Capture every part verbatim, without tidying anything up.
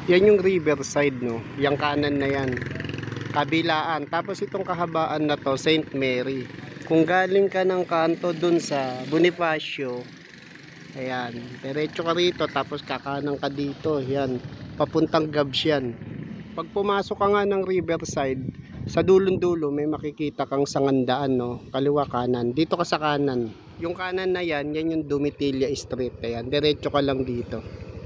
Yan yung riverside, no? Yung kanan na yan. Kabilaan. Tapos itong kahabaan na to, Saint Mary. Kung galing ka ng kanto dun sa Bonifacio, ayan, diretso ka rito, tapos kakanan ka dito, yan, papuntang Gabs yan. Pag pumasok ka nga ng riverside, sa dulong-dulo may makikita kang sangandaan, no? Kaliwa kanan. Dito ka sa kanan. Yung kanan na yan, yan yung Domitilla Street. Ayan, diretso ka lang dito.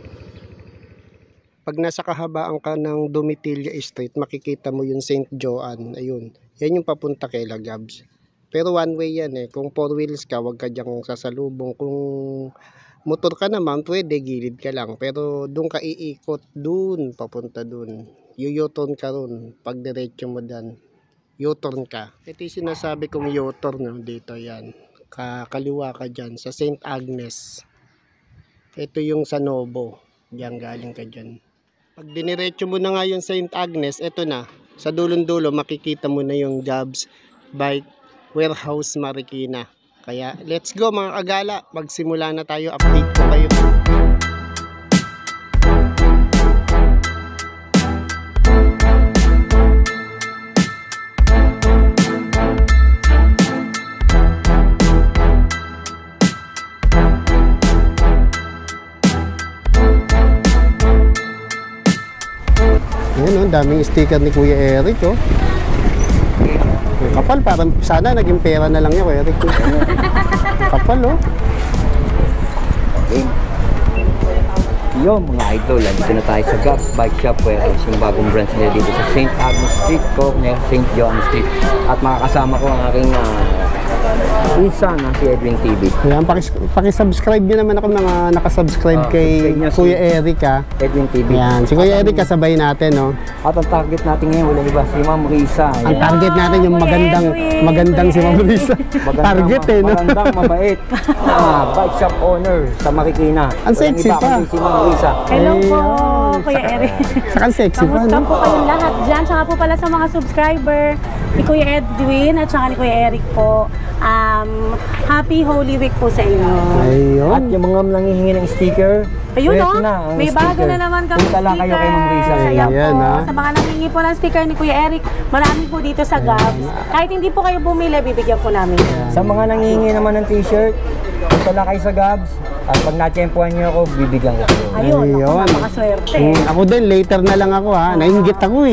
Pag nasa kahabaan ka ng Domitilla Street, makikita mo yung Saint Joan. Ayun. Yan yung papunta kay Gabs. Pero one way yan eh. Kung four wheels ka, wag ka dyang sasalubong. Kung motor ka naman, pwede, gilid ka lang. Pero doon ka iikot, doon, papunta doon. U-turn ka ron. Pag diretso mo dan, U-turn ka. Ito yung sinasabi kong U-turn, no? Dito yan. Kakaliwa ka dyan, sa Saint Agnes. Ito yung sa Novo. Diyan galing ka dyan. Pag diniretso mo na nga yung Saint Agnes, ito na. Sa dulong-dulo, makikita mo na yung Gabs Bike Warehouse Marikina. Kaya, let's go mga kagala. Magsimula na tayo. Update ko kayo. Ayan, oh, daming sticker ni Kuya Eric, oh. Yung kapal, parang sana naging pera na lang yun, Kuya Eric. Kapal, oh. Okay. Yo, mga idol, andito na tayo sa Gabs Bike Shop Warehouse, yung bagong branch nila dito sa Saint Agnes Street, corner Saint Joan Street. At makakasama ko ang aking uh, isa na si Edwin T V. Ayan, pakis, pakisubscribe nyo naman ako mga nakasubscribe uh, kay Kuya Eric, ha. Edwin T V. Ayan, si Kuya Eric kasabay natin, no. At ang target natin ngayon, wala iba, si Ma'am Risa. Ayan. Ang target natin yung magandang, magandang si Ma'am Risa. Target, eh, no. Magandang, mabait. ah, bike shop owner sa Marikina. Ang sexy pa. Si Ma'am Risa. Hello po, Kuya Eric. Saka sexy pa, Kamusta no? po kayong lahat dyan? Tsaka po pala sa mga subscriber ni Kuya Edwin at saka ni Kuya Eric po. Um, happy Holy Week po sa inyo. Ayun. At yung mga nanghihingi ng sticker, Ayun, pwede no? na, ang May bago sticker. na naman kami Punta lang kayo kay Ma'am Risa. Ayan Ayan, po. ha? Sa mga nanghingi po ng sticker ni Kuya Eric, marami po dito sa Gabs. Kahit hindi po kayo bumili, bibigyan po namin. Sa mga nanghihingi naman ng t-shirt, punta lang kayo sa Gabs. At pag na-tsempuhan nyo ako, bibigyan ko kayo. Ayun, Ayun. ako napakaswerte. Mm, ako din, later na lang ako, ha. Nainggit ako, eh.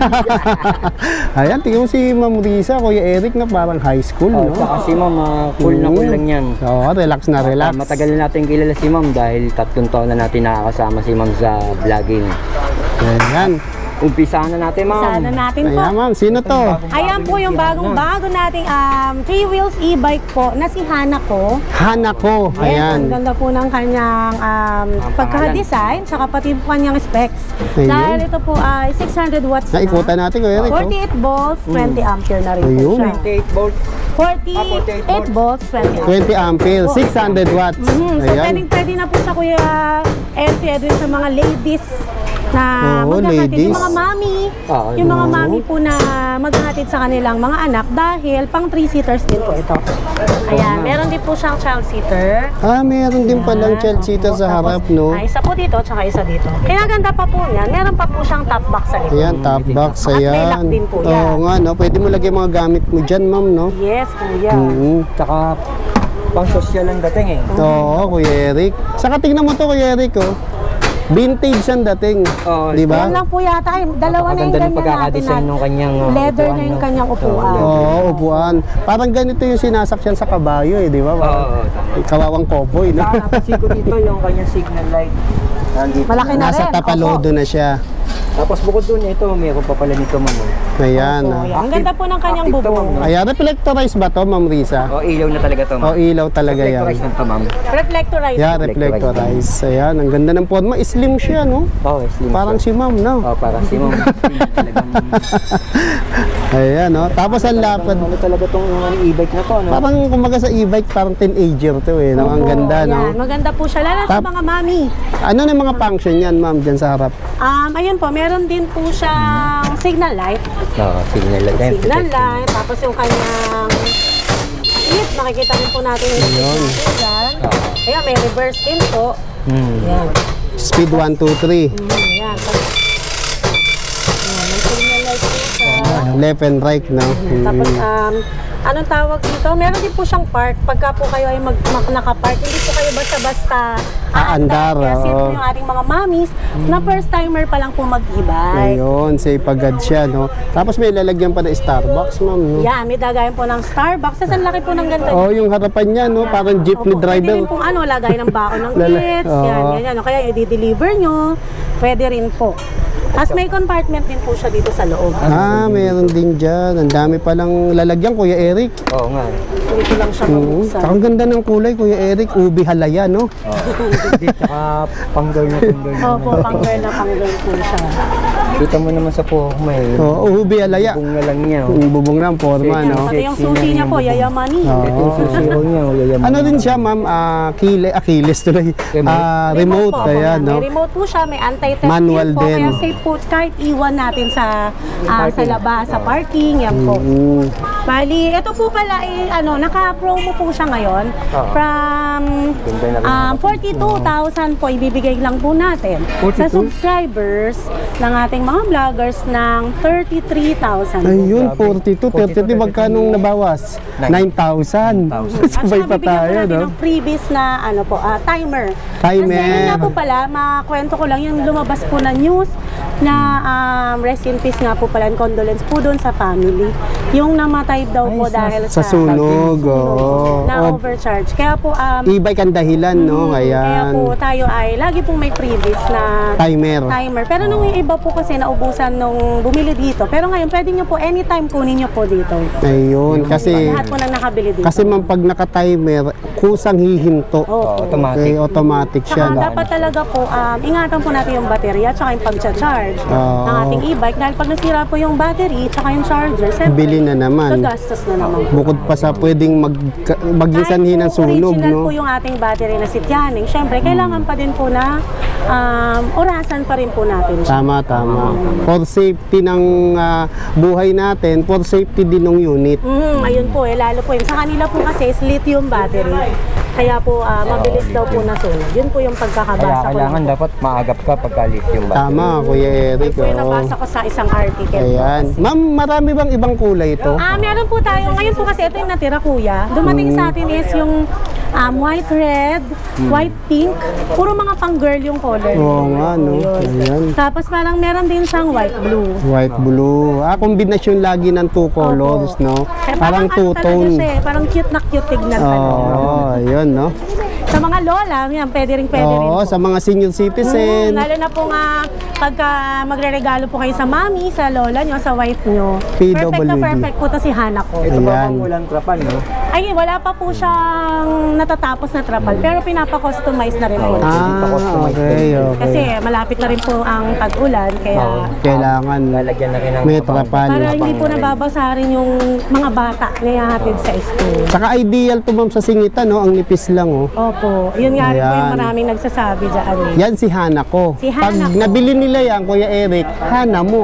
Ayan, tingnan mo si Ma'am Risa, Kuya Eric, na parang high school, Oh, no? saka si Ma'am, uh, cool na cool lang yan. Oo, relax na relax. Uh, matagal na natin kilala si Ma'am dahil tatlong taon na natin nakakasama si Ma'am sa vlogging. Ayan. Umpisahan na natin, Ma'am. Sana natin po. Ayan, ma'am. Sino to? Ayan po yung bagong-bago nating um, three wheels e-bike po na si Hanako. Hanako. Yes, ang Ayan. ganda po ng kanyang um, pagka-design, saka pati po kanyang specs. Ayun. Dahil ito po ay six hundred watts na. Naikutan natin, Kuya Eric, oh. forty-eight volts, twenty ampere na rin po Ayun. siya. twenty-eight volts. forty-eight volts, twenty ampere. twenty ampere, six hundred watts. Mhm, so Ayan. pwedeng pwede na po sa Kuya Edwin sa mga ladies na Oo, maghahatid. ladies. Yung mga mami, Ah, yung mga oo. mami po na maghahatid sa kanilang mga anak dahil pang three seaters din po ito. Ayan, meron din po siyang child seater. Ah, meron din palang child seater sa harap, no? Ah, isa po dito, tsaka isa dito. Kinaganda pa po niyan, meron pa po siyang top box sa likod. Ayan, top box. At may Ayan. lock din po yan. Oo nga, no? Pwede mo lagay mga gamit mo dyan, ma'am, no? Yes, kuya. Mm. Tsaka pang social ang dating eh. Oo, Kuya Eric. Saka tingnan mo to, Kuya Eric, oh. Vintage ang dating. Oo, di ba? Yan lang po yata, ay, dalawa na yung Napakaganda ng ganyan pagkakadesign natin. nung kanyang, uh, Leather upuan, na yung no? kanyang upuan. Oo, Oo, upuan. Parang ganito yung sinasakyan sa kabayo, eh, di ba? Parang Oo, tama. kawawang cowboy, no? Saka napansin ko dito yung kanyang signal light. Nandito. Malaki na Nasa rin. tapalodo na siya. Tapos bukod dun, ito, meron pa pala nito, Ma'am. Ayan, Opo, ah. yan. Ang ganda po ng kanyang Active to, bubong. ma'am, no? Ayan, reflectorized ba to, Ma'am Risa? O, ilaw na talaga to, O, Ma'am. ilaw talaga yan. Reflectorize na to, Ma'am. Reflectorized. Yeah, reflectorized. Ayan, ang ganda ng forma. Slim siya, no? Oo, slim Parang siya. si Ma'am, no? Oh, parang si Ma'am. Talagang, Ayan, no? Tapos ang lapad. ano talaga tong uh, e-bike na to, no? Parang kumaga sa e-bike, parang teenager to, eh. No? Ang Opo, ganda, no? yan. Maganda po siya, lalo sa Tap- mga mami. Ano na yung mga function yan, Ma'am, dyan sa harap? Um, ayun po, meron din po siyang signal light. Oo, signal light. Ayan, Signal protective. light, tapos yung kanyang seat, makikita rin po natin yung Ayun. seat dyan. Ayan, may reverse din po. Hmm. Ayan. Speed one, two, three. Mm, ayan. Tapos, ayan, may signal light po siya. Left and right, no? Tapos, Mm. um, anong tawag dito? Meron din po siyang park. Pagka po kayo ay mag, mag nakapark, hindi po kayo basta-basta Aandar, Kaya safe po oo. yung ating mga mommies na first timer pa lang po mag-e-bike. Ayun, safe agad siya, no? Tapos may lalagyan pa na Starbucks, ma'am, no? Yeah, may dagayan po ng Starbucks. Sa laki po ng ganito. Oh, yung harapan niya, no? Parang jeepney Opo, Pwede driver. rin pong ano, lagay ng baon ng Lala- kids. Oo. Yan, yan, yan. O kaya i-deliver nyo. Pwede rin po. Tapos may compartment din po siya dito sa loob. Ah, meron din dyan. Ang dami palang lalagyan, Kuya Eric. Oo nga. Dito lang siya Oo. mabuksan. Tsaka ang ganda ng kulay, Kuya Eric. Ubi halaya, no? Hindi, tsaka panggal na panggal na. Opo, pang-girl na pang-girl po siya. Kita mo naman sa po, may Oo, ubi halaya. bubong na lang niya. oh. Yung bubong ng forma, Yan, no? pati yung susi niya po, yayamanin. Oo. Ito yung susiyaw niya, oh, yayaman. Ano din siya, ma'am? Ah, kile, Achilles tuloy. Ah, remote, po, kaya, po, no? May remote po siya, may anti-theft Manual po, din. Kaya safe po kahit iwan natin sa ah, sa labas, sa parking, yan po. Mm. Bali, ito po pala ay ano, naka-promo po siya ngayon. Oo. From Ganda na rin. um, forty-two thousand po ibibigay lang po natin sa forty-two? subscribers ng ating mga vloggers ng thirty-three thousand. Ayun, Grabe. forty-two, thirty-two, magkanong nabawas? nine thousand. Sabay pa tayo, no? ng freebies na ano po, ah, timer. Timer. Kasi yun nga po pala, makwento ko lang yung lumabas po na news na um, rest in peace nga po pala, and condolence po doon sa family. Yung namatay daw po Ay, sa- dahil Sa sunog, oo. na Oh, overcharge. Kaya po, um, e-bike ang dahilan, no? kaya Ayan. po tayo ay lagi pong may freebies na Timer. timer. Pero nung yung iba po kasi naubusan nung bumili dito. Pero ngayon, pwede nyo po anytime kunin nyo po dito. Ayun, kasi, Lahat po nang nakabili dito. kasi man pag naka-timer, kusang hihinto. Opo. automatic. Okay, automatic siya, Tsaka no? dapat talaga po, um, ingatan po natin yung baterya at yung pag-charge Oo. ng ating e-bike. Dahil pag nasira po yung battery at yung charger, siyempre, Bili na naman. gagastos na naman. Bukod pa sa pwedeng mag, maging sanhi ng Kahit po sunog, original no? po yung ating battery na sityaning, siyempre, kailangan pa din po na um, orasan pa rin po natin siya. Tama, tama. For safety ng ah, buhay natin, for safety din ng unit. Mm, ayun po eh, lalo po yun. Sa kanila po kasi is lithium battery. Kaya po ah, mabilis daw po nasunog. Yun po yung Kaya pagkakabasa ko. kailangan dapat maagap ka pagka lithium battery. Tama, Kuya Eric. Yun po yung oo. nabasa ko sa isang article. po Ayan. kasi. Ma'am, marami bang ibang kulay ito? Ah, meron po tayo. Ngayon po kasi ito yung natira, kuya. Dumating sa atin is yung um, white red, white pink. Puro mga pang-girl yung color. Oo nga, no? Ayan. Tapos parang meron din siyang white blue. White, blue. Ah, kombinasyon lagi ng two colors, Opo. no? Kaya Parang ano talaga two-tone. siya eh, parang cute na cute tignan Oo, talaga. ayun, no? Sa mga lola, yan, pwede rin pwede rin Oo, po. sa mga senior Mm, citizen. lalo na po nga pagka magre-regalo po kayo sa mami, sa lola nyo, sa wife nyo. P W D. Perfect na perfect po to si Hana ko. Ito ba Ayan. bang walang trapal, no? Ay, wala pa po siyang natatapos na trapal, pero pinapa-customize na rin po. Ah, okay, okay. Kasi malapit na rin po ang tag-ulan, kaya Kailangan Lalagyan na rin ng may kapal. trapal. para hindi po nababasa rin yung mga bata na ihahatid sa school. Saka ideal to, ma'am, sa singitan, no? Ang nipis lang, oh. Opo, yun nga rin po yung Ayan. maraming nagsasabi dyan. eh. Yan si Hana ko. Si Pag Hana ko. nabili nila yan, Kuya Eric, Hana mo.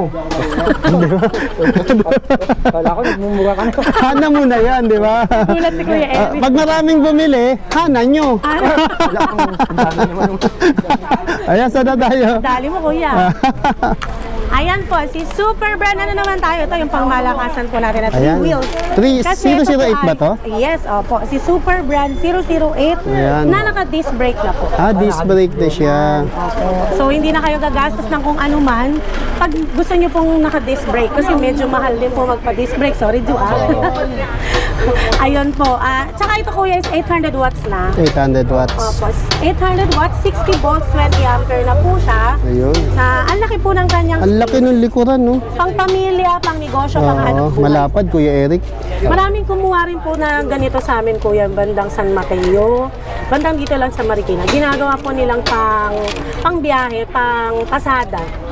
Kala ko nagmumura ka na. Hana mo na yan, di ba? Gulat si Kuya Ah, Eric. pag maraming bumili, Hana nyo. Wala kang dami naman. Ayan, sana tayo. Dali mo, kuya. Ayan po, si Super Brand, ano naman tayo? Ito yung pangmalakasan po natin na three Ayan. wheels. Three- Kasi zero ito zero po eight ba ay- to? Yes, opo. Si Super Brand zero zero eight Ayan. na naka-disc brake na po. Ah, disc brake na siya. Opo. So, hindi na kayo gagastos ng kung ano man. Pag gusto nyo pong naka-disc brake, kasi medyo mahal din po magpa-disc brake. Sorry, Ju, ah. Ayun po. Ah, tsaka ito, kuya, is eight hundred watts na. eight hundred watts. Opo. eight hundred watts, sixty volts, twenty ampere na po siya. Ayun. Na ang laki po ng kanyang Ang laki ng likuran, no? pang pamilya, pang negosyo, pang Oo, hanap buhay. malapad, Kuya Eric. Maraming kumuha rin po na ganito sa amin, kuya, bandang San Mateo, bandang dito lang sa Marikina. Ginagawa po nilang pang pang biyahe, pang pasada.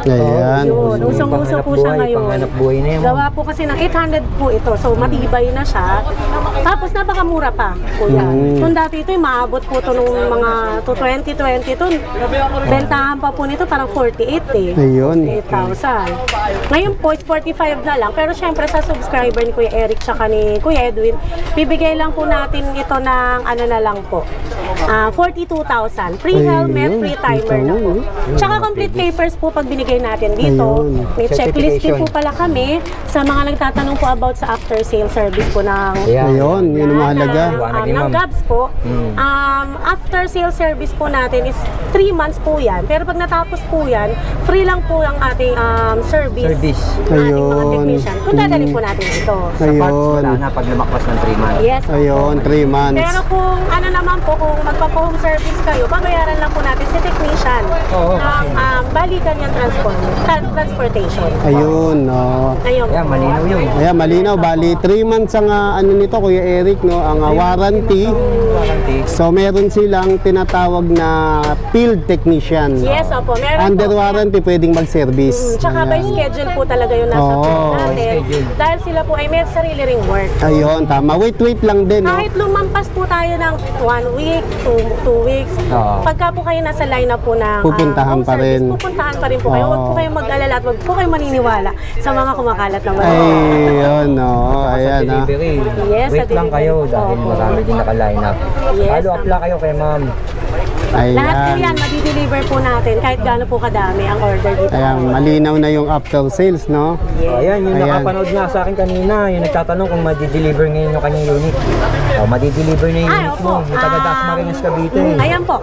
Ayan. Yun, usong-uso po siya Panghanap buhay, ngayon. Panghanap buhay na yun. Gawa po kasi ng eight hundred po ito. So, matibay na siya. Tapos, napakamura pa, kuya. Mm. Kung dati ito, maabot po ito nung mga to twenty twenty ito. Bentahan pa po nito parang forty-eight eh. Ayun. eight thousand. Ngayon po, is forty-five na lang. Pero syempre, sa subscriber ni Kuya Eric tsaka ni Kuya Edwin, bibigay lang po natin ito ng ano na lang po. Ah, forty-two thousand. Free helmet, Ayun. free timer na po. Tsaka complete papers po pag binigay natin dito. Ayun. May checklist din Certification. po pala kami sa mga nagtatanong po about sa after sale service po ng Ayan. Ayun, yun ang mahalaga. ng, Liwanag um, ni ng ma'am. Gabs po. Hmm. Um, after sale service po natin is three months po yan. Pero pag natapos po yan, free lang po ang ating um, service. Service. ng ating mga Ayun. technician. Kung dadalhin po natin ito. Sa parts, Ayun. wala na pag lumakpas ng three months. Yes. opo. Ayun, three months. Pero kung ano naman po, kung magpa-home service kayo, babayaran lang po natin si technician Oo. ng um, balikan yung transport, tra- transportation. Ayun, no. Ayun Ayan, po. malinaw yun. Ayan, malinaw. Bali, three months ang ah, ano nito, Kuya Eric, no? Ang ah, warranty. Warranty. So, meron silang tinatawag na field technician. Yes, opo. Meron Under po. warranty, pwedeng mag-service. Mm, tsaka by Ayan. schedule po talaga yung nasa Oo, phone by natin. schedule. Dahil sila po ay may sarili ring work. Ayun, tama. Wait, wait lang din, no? Kahit lumampas po tayo ng one week, two, two weeks, Oo. pagka po kayo nasa line up po ng Pupuntahan ah, home pa service, rin. pupuntahan pa rin po kayo. Oo. Huwag po kayong mag-alala at huwag po kayong maniniwala sa mga kumakalat na mga. Ayun, no. Sa Ayan, ah. delivery, Yes, sa wait lang delivery. kayo dahil Opo. marami din naka-line up. Yes, Follow up tama. lang kayo kay ma'am. Lahat po Ayan. yan, madi-deliver po natin kahit gaano po kadami ang order dito. Ayan, malinaw na yung after sales, no? Oh, ayan, yung Ayan. nakapanood nga sa akin kanina, yung nagtatanong kung madi-deliver ngayon yung kanyang unit. Oh, madi-deliver na yung Ay, unit opo. mo. Yung taga Dasmariñas, Cavite. Mm, ayan po.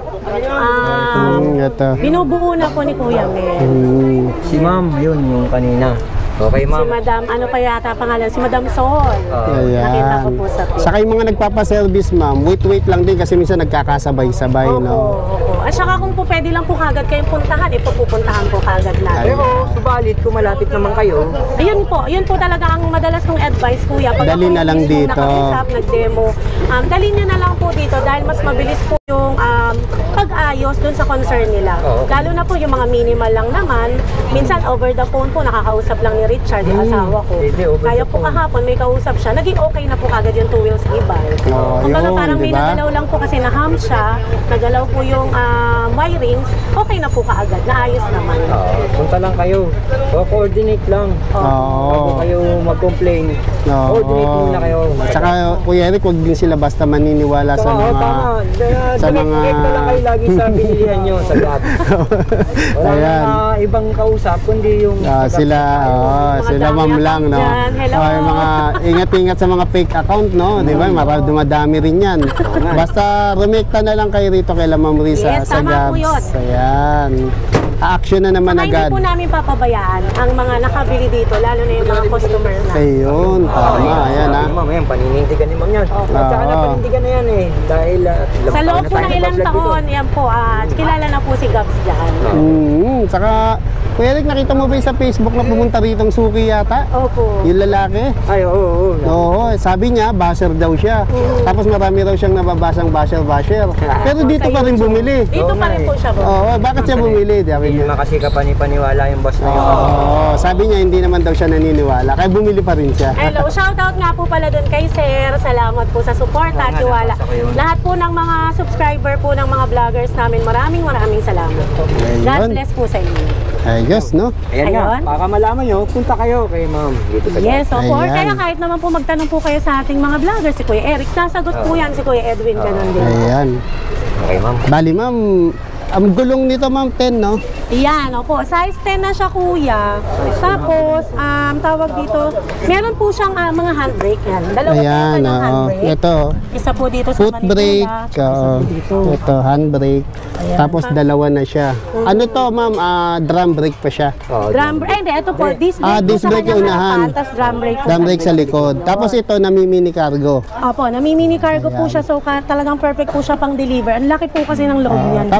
Ah, Hmm, ito. binubuo na po ni Kuya Mel. Hmm. Si ma'am, yun yung kanina. Okay, Si ma'am. Madam, ano pa yata pangalan? Si Madam Sol. Oh, Nakita ko Ayan. po sa page. Saka yung mga nagpapaservice, ma'am, wait-wait lang din kasi minsan nagkakasabay-sabay, Opo, no? opo. At saka kung po pwede lang po kagad kayong puntahan, eh pupuntahan po kagad natin. pero subalit kung malapit naman kayo, Ayun po, yun po talaga ang madalas kong advice, kuya. Pag Dali ako na lang mismo dito. nakausap, nag-demo, um, dali nyo na lang po dito dahil mas mabilis po yung um, pag-ayos dun sa concern nila. Oo. Lalo na po yung mga minimal lang naman. Minsan over the phone po, nakakausap lang ni Richard, yung asawa ko. pwede, over Kaya the po phone. kahapon may kausap siya, naging okay na po kagad yung two wheels e-bike. Oo, Kumbaga yun, parang may diba? nagalaw lang po kasi na-ham siya, nagalaw po yung um, wirings, okay na po kaagad, naayos naman. oh, punta lang kayo. O, coordinate lang. Bago Oo. kayo mag-complain, Oo. coordinate muna kayo. Saka, Kuya Eric, huwag din sila basta maniniwala sa Oo, mga... tama. sa Sa mga- mga... na lang kayo lagi sa pinilihan nyo sa Gab. Wala Ayan. na ibang kausap, kundi yung... Ah, sa Gab. sila, oh, Mga sila dami ma'am lang, no? account dyan. Hello. Oh, yung mga ingat-ingat sa mga fake account, no? Di ba? Mara, dumadami rin yan. Basta rumekta na lang kayo rito kay Ma'am Risa Yes, sa tama po Gabs. yun. Ayan. A-action na naman Saka hindi agad. po namin papabayaan ang mga nakabili dito, lalo na yung mga customer na. Ayun, tama. Ayan, ha? Ma'am, ayan, paninindigan ni ma'am yan. At saka na Oo. panindigan na yan eh. Dahil uh, ilang Sa taon loob na po tayo ng ilang nag-vlog dito. taon, yan po, ah, kilala na po si Gabs dyan. Mm, saka, Kuya Eric, nakita mo ba yung sa Facebook na pumunta rito ang suki yata? Opo. Yung lalaki? Ay, oo, oo. Oo, sabi niya, basher daw siya. Tapos marami raw siyang nababasang basher-basher. Pero dito pa rin bumili. Dito pa rin po siya po. Oo, bakit siya bumili? Sabi Hindi niya. naman kasi kapani-paniwala yung boss na yun. Oo, sabi niya hindi naman daw siya naniniwala. Kaya bumili pa rin siya. Hello, shoutout nga po pala doon kay Sir. Salamat po sa support at Oo nga, tiwala. nabasa ko yun. Lahat po ng mga subscriber po ng mga vloggers namin, maraming maraming salamat po. God Ayun. bless po sa inyo. Ayos, no? Ayan nga, Ayun. para malaman nyo, punta kayo kay ma'am. Dito sa Yes, opo. Or Ayan. kaya kahit naman po magtanong po kayo sa ating mga vloggers, si Kuya Eric, sasagot po yan si Kuya Edwin, ganun din. Ayan. Okay, ma'am. Bali, ma'am, ang gulong nito, ma'am, ten, no? Yan, opo. Size ten na siya, kuya. Tapos, um, tawag dito, meron po siyang ah, mga handbrake yan. Dalawa po Ayan, yung kanyang oo. handbrake. Ito, Isa po dito sa foot brake. manipula, isa Oo. po dito. Ito, handbrake. Tapos dalawa na siya. Ano to, ma'am? Ah, drum brake pa siya. Oh, Drum brake, eh, hindi, ito po, disc brake Ah, po disc sa brake kanyang yung unahan. harapan, tapos drum brake po Drum sa brake sa likod. Tapos ito, namimini cargo. Opo, namimini cargo po Ayan. siya, so ka, talagang perfect po siya pang deliver. Ang laki po kasi ng loob niyan. Tapos kuya.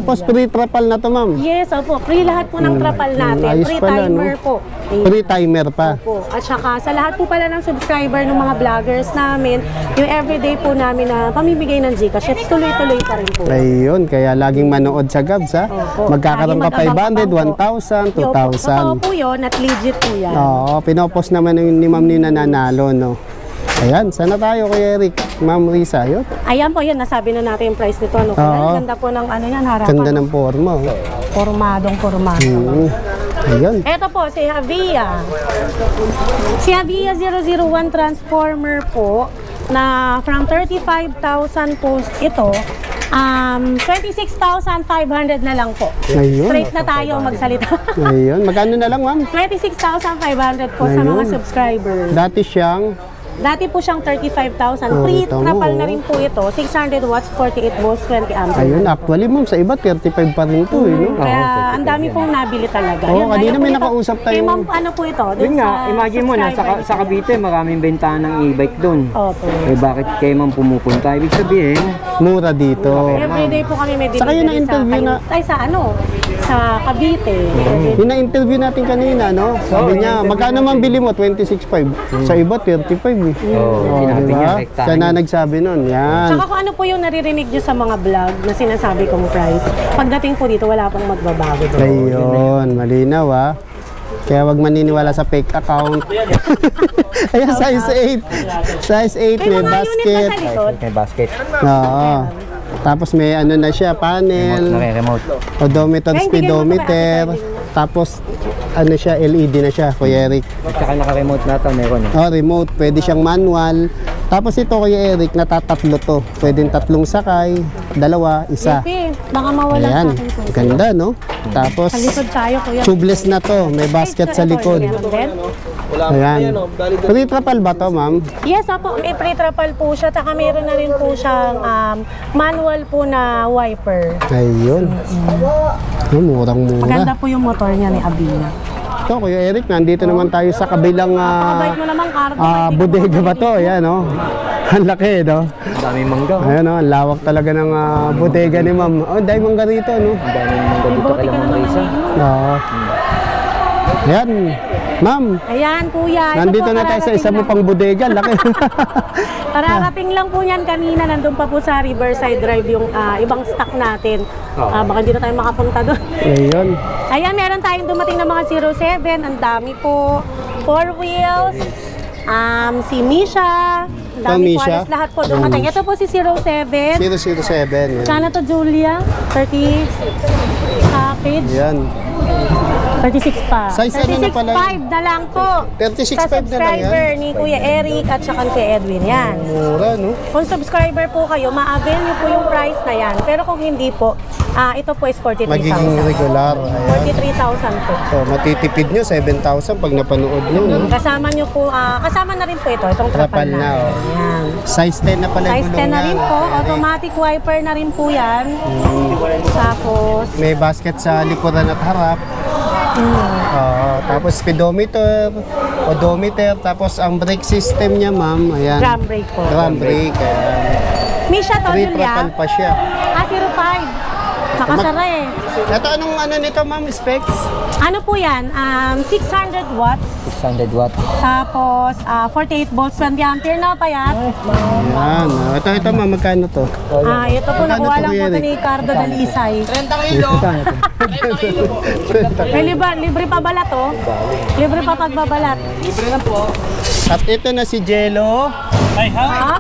trapal na to, ma'am. Yes, opo. Free lahat po ng trapal natin. ayos Free pala, no? timer po. Ayan. Free timer pa. Opo. At saka sa lahat po pala ng subscriber ng mga vloggers namin, yung everyday po namin na pamimigay ng Gcash, it's tuloy-tuloy pa rin po. Ayun, kaya laging manood sa Gabs, ha? Opo. Magkakaroon ka Lagi five hundred, mag-abang one thousand, po. two Opo. Totoo thousand. po yun at legit po yan. Oo, pinopost naman ni ni ma'am ni nananalo, no? Ayan, sana tayo Kuya Eric, Ma'am Risa, yun. Ayan po yun, nasabi na natin yung price nito. Ano? Oo. Ganda po ng ano yan, harapan. Ganda ng forma, oh. Formadong formado. Hmm. Ayun. Ito po, si Havia. Si Havia zero zero one Transformer po, na from thirty-five thousand po ito, um, twenty-six thousand five hundred na lang po. Ayun. Straight na tayo magsalita. Ayun, magkano na lang, ma'am? twenty-six thousand five hundred po sa mga Ayun. subscribers. Dati siyang Dati po siyang thirty-five thousand. Oh, Free tama, trapal oh. na rin po ito. six hundred watts, forty-eight volts, twenty amperes. ayun, actually, ma'am, sa iba, thirty-five pa rin to, eh, no? Kaya ang dami pong nabili talaga. Oo, Yun, kanina ayun po may ito. nakausap tayo. Kay ma'am, ano po ito? Dun Yun nga, sa imagine mo na, sa, subscriber sa Cavite, maraming bentahan ng e-bike doon. Opo. Eh bakit kayo man pumupunta? Ibig sabihin, Mura dito. Everyday po kami may Saka yun delivery sa, na-interview Kay- ay, sa ano? Sa Cavite. Yung na-interview natin kanina, no? Sabi niya, magkano man bili mo? twenty-six five. Sa iba, thirty-five, eh. Oo, sinabi diba? niya, rektahan Siya na niya. nagsabi nun, yan. Tsaka kung ano po yung naririnig nyo sa mga vlog na sinasabi kong price, pagdating po dito, wala pong magbabago doon. Ayun, malinaw, ah. Kaya wag maniniwala sa fake account. Ayan, size eight. Size eight, May may mga unit basket. pa sa likod. may basket, Oo. Tapos may ano na siya, remote, panel, nare-remote. odometer, Ay, hindi kayo speedometer. Tapos ano siya, L E D na siya, Kuya Eric. At saka naka-remote na ito, meron. eh. Oh, remote, pwede siyang manual. Tapos ito Kuya Eric, natatatlo to. Pwedeng tatlong sakay, dalawa, isa. Pipi, baka mawala Ayan, sa akin po. ganda, no? Tapos Sa likod tayo, kuya. tubeless na to, may basket sa likod. Meron din? Ayan. Free trapal ba to, ma'am? Yes, apo, may free trapal po siya. Taka meron na rin po siyang um, manual po na wiper. Ayun. Oh, murang-mura. Maganda po yung motor niya ni Abina. Ito, Kuya Eric, nandito naman tayo sa kabilang ah, Pakabait mo naman, Cardo. ah, Hindi ka bodega ba to? makakabili. Ayan, no? Ang laki, no? Ang daming mangga. oh. Ayan, no? Ang lawak talaga ng ah, bodega ni ma'am. Oh, dahil mangga rito, no? Ang daming mangga dito Buti kay ka Ma'am naman Risa. ngayon. Oo. Ayan. Ma'am, Ayan, kuya. Ito nandito po, na tayo sa isa mo kararating pang bodega. Laki. Kararating lang po yan kanina. Nandun pa po sa Riverside Drive yung ah, ibang stock natin. Ah, baka hindi na tayo makapunta doon. Ayun. Ayan, meron tayong dumating na mga zero seven. Ang dami po. Four wheels. Um, si Misha. Ang dami po. Misha? Halos lahat po dumating. Ito po si zero seven. zero zero seven. Ayan. Sana to, Julia? thirty package. Ayan. thirty-six pa. Size ano na pala yun? thirty-six point five na lang po. thirty-six Sa point five na lang yan? subscriber ni Kuya Eric at saka kay Edwin. Yan. Mura, no? Kung subscriber po kayo, ma-avail niyo po yung price na yan. Pero kung hindi po, ah ito po is forty-three Magiging thousand. regular. Ayan. forty-three thousand po. So, matitipid nyo, seven thousand pag napanood nyo, no? Kasama nyo po, ah, kasama na rin po ito, itong Trapal trapal na, na. oh. Yan. Size ten na pala Size yung ten gulong na rin niya. po, automatic wiper na rin po yan. Tapos, May basket sa likuran at harap. Oo, tapos speedometer, odometer, tapos ang brake system niya, ma'am, ayan. drum brake po. Drum brake, ayan. Misha to, Free Julia. trapal pa siya. Ah, zero five. Nakasara eh. Ito, anong ano nito, ma'am, specs? Ano po yan? Um, six hundred watts. six hundred watt. Tapos, ah, forty-eight volts, twenty ampere na pa yan. Ayan, oh. ito, ito, ma'am, magkano to? Ah, ito po, Magkano nakuha to, lang po Kuya ito Eric? ni Cardo Dalisay. May liba, libre pa balat oh. Libre pa pagbabalat. At ito na si Jello. Ha?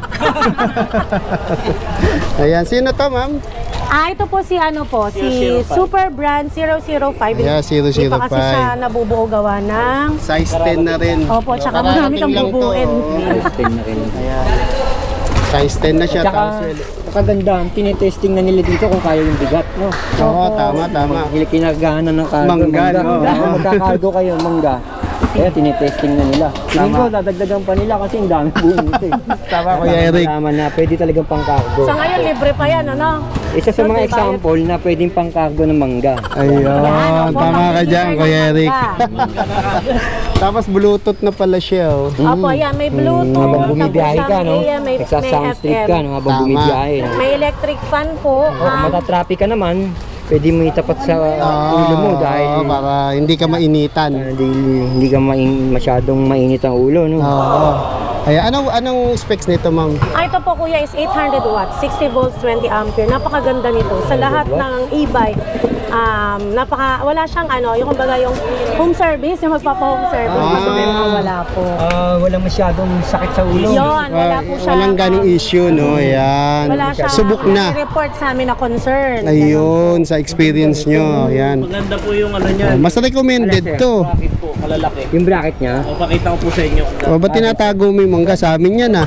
Ayan, sino to, ma'am? Ah, ito po si ano po, si Super Brand zero zero five. Yeah, zero Hindi zero pa kasi five. siya nabubuo gawa ng... Size ten na rin. Opo, tsaka Kararating marami kang lang to. bubuin. ten na rin. Size ten na siya. Tsaka, Tapos, kagandahan, tinetesting na nila dito kung kaya yung bigat, no? oo, tama, tama. Kinagahan na ng cargo. Mangga, no? Oo, magkakargo kayo, mangga. Kaya tinetesting na nila. Tingin ko, dadagdagan pa nila kasi ang dami buong ito eh. Tama, Kuya Eric. Malaman na pwede talagang pang-cargo. Sa ngayon, libre pa yan, ano? Isa sa mga Diba? example na pwedeng pang-cargo ng mangga. Ayun, Yan, opo, tama ka pang- dyan, deliver Kuya ng Eric. mangga. Tapos Bluetooth na pala siya, oh. Opo, yan, may Bluetooth. Habang bumibiyahe tapos ka, ang no? A M, may, may Nagsa-sound F trip M. ka, no? Habang Tama. bumibiyahe. No? May electric fan po. O kung Um, matatraffic ka naman, pwede mo itapat sa ulo mo dahil Oo, para hindi ka mainitan. hindi, hindi ka main, masyadong mainit ang ulo, no? Oo. Ay, anong anong specs nito, ma'am? Ah, ito po kuya is eight hundred watts, sixty volts, twenty ampere. Napakaganda nito. Sa lahat ng e-bike, um, napaka, wala siyang ano, yung kumbaga yung home service, yung magpapa-home service, Ah. mas problema wala po. Ah, walang masyadong sakit sa ulo. Yun, wala po siya. Walang ganing issue, no? Ayan. Wala siya. Subok na. report sa amin na concern. Ayun, sa experience nyo. Ayan. Maganda po yung ano niya. Mas recommended to. Bakit po, malalaki. Yung bracket niya, O, pakita ko po sa inyo. O, ba't tinatago mo yung mangga? Sa amin yan, ah.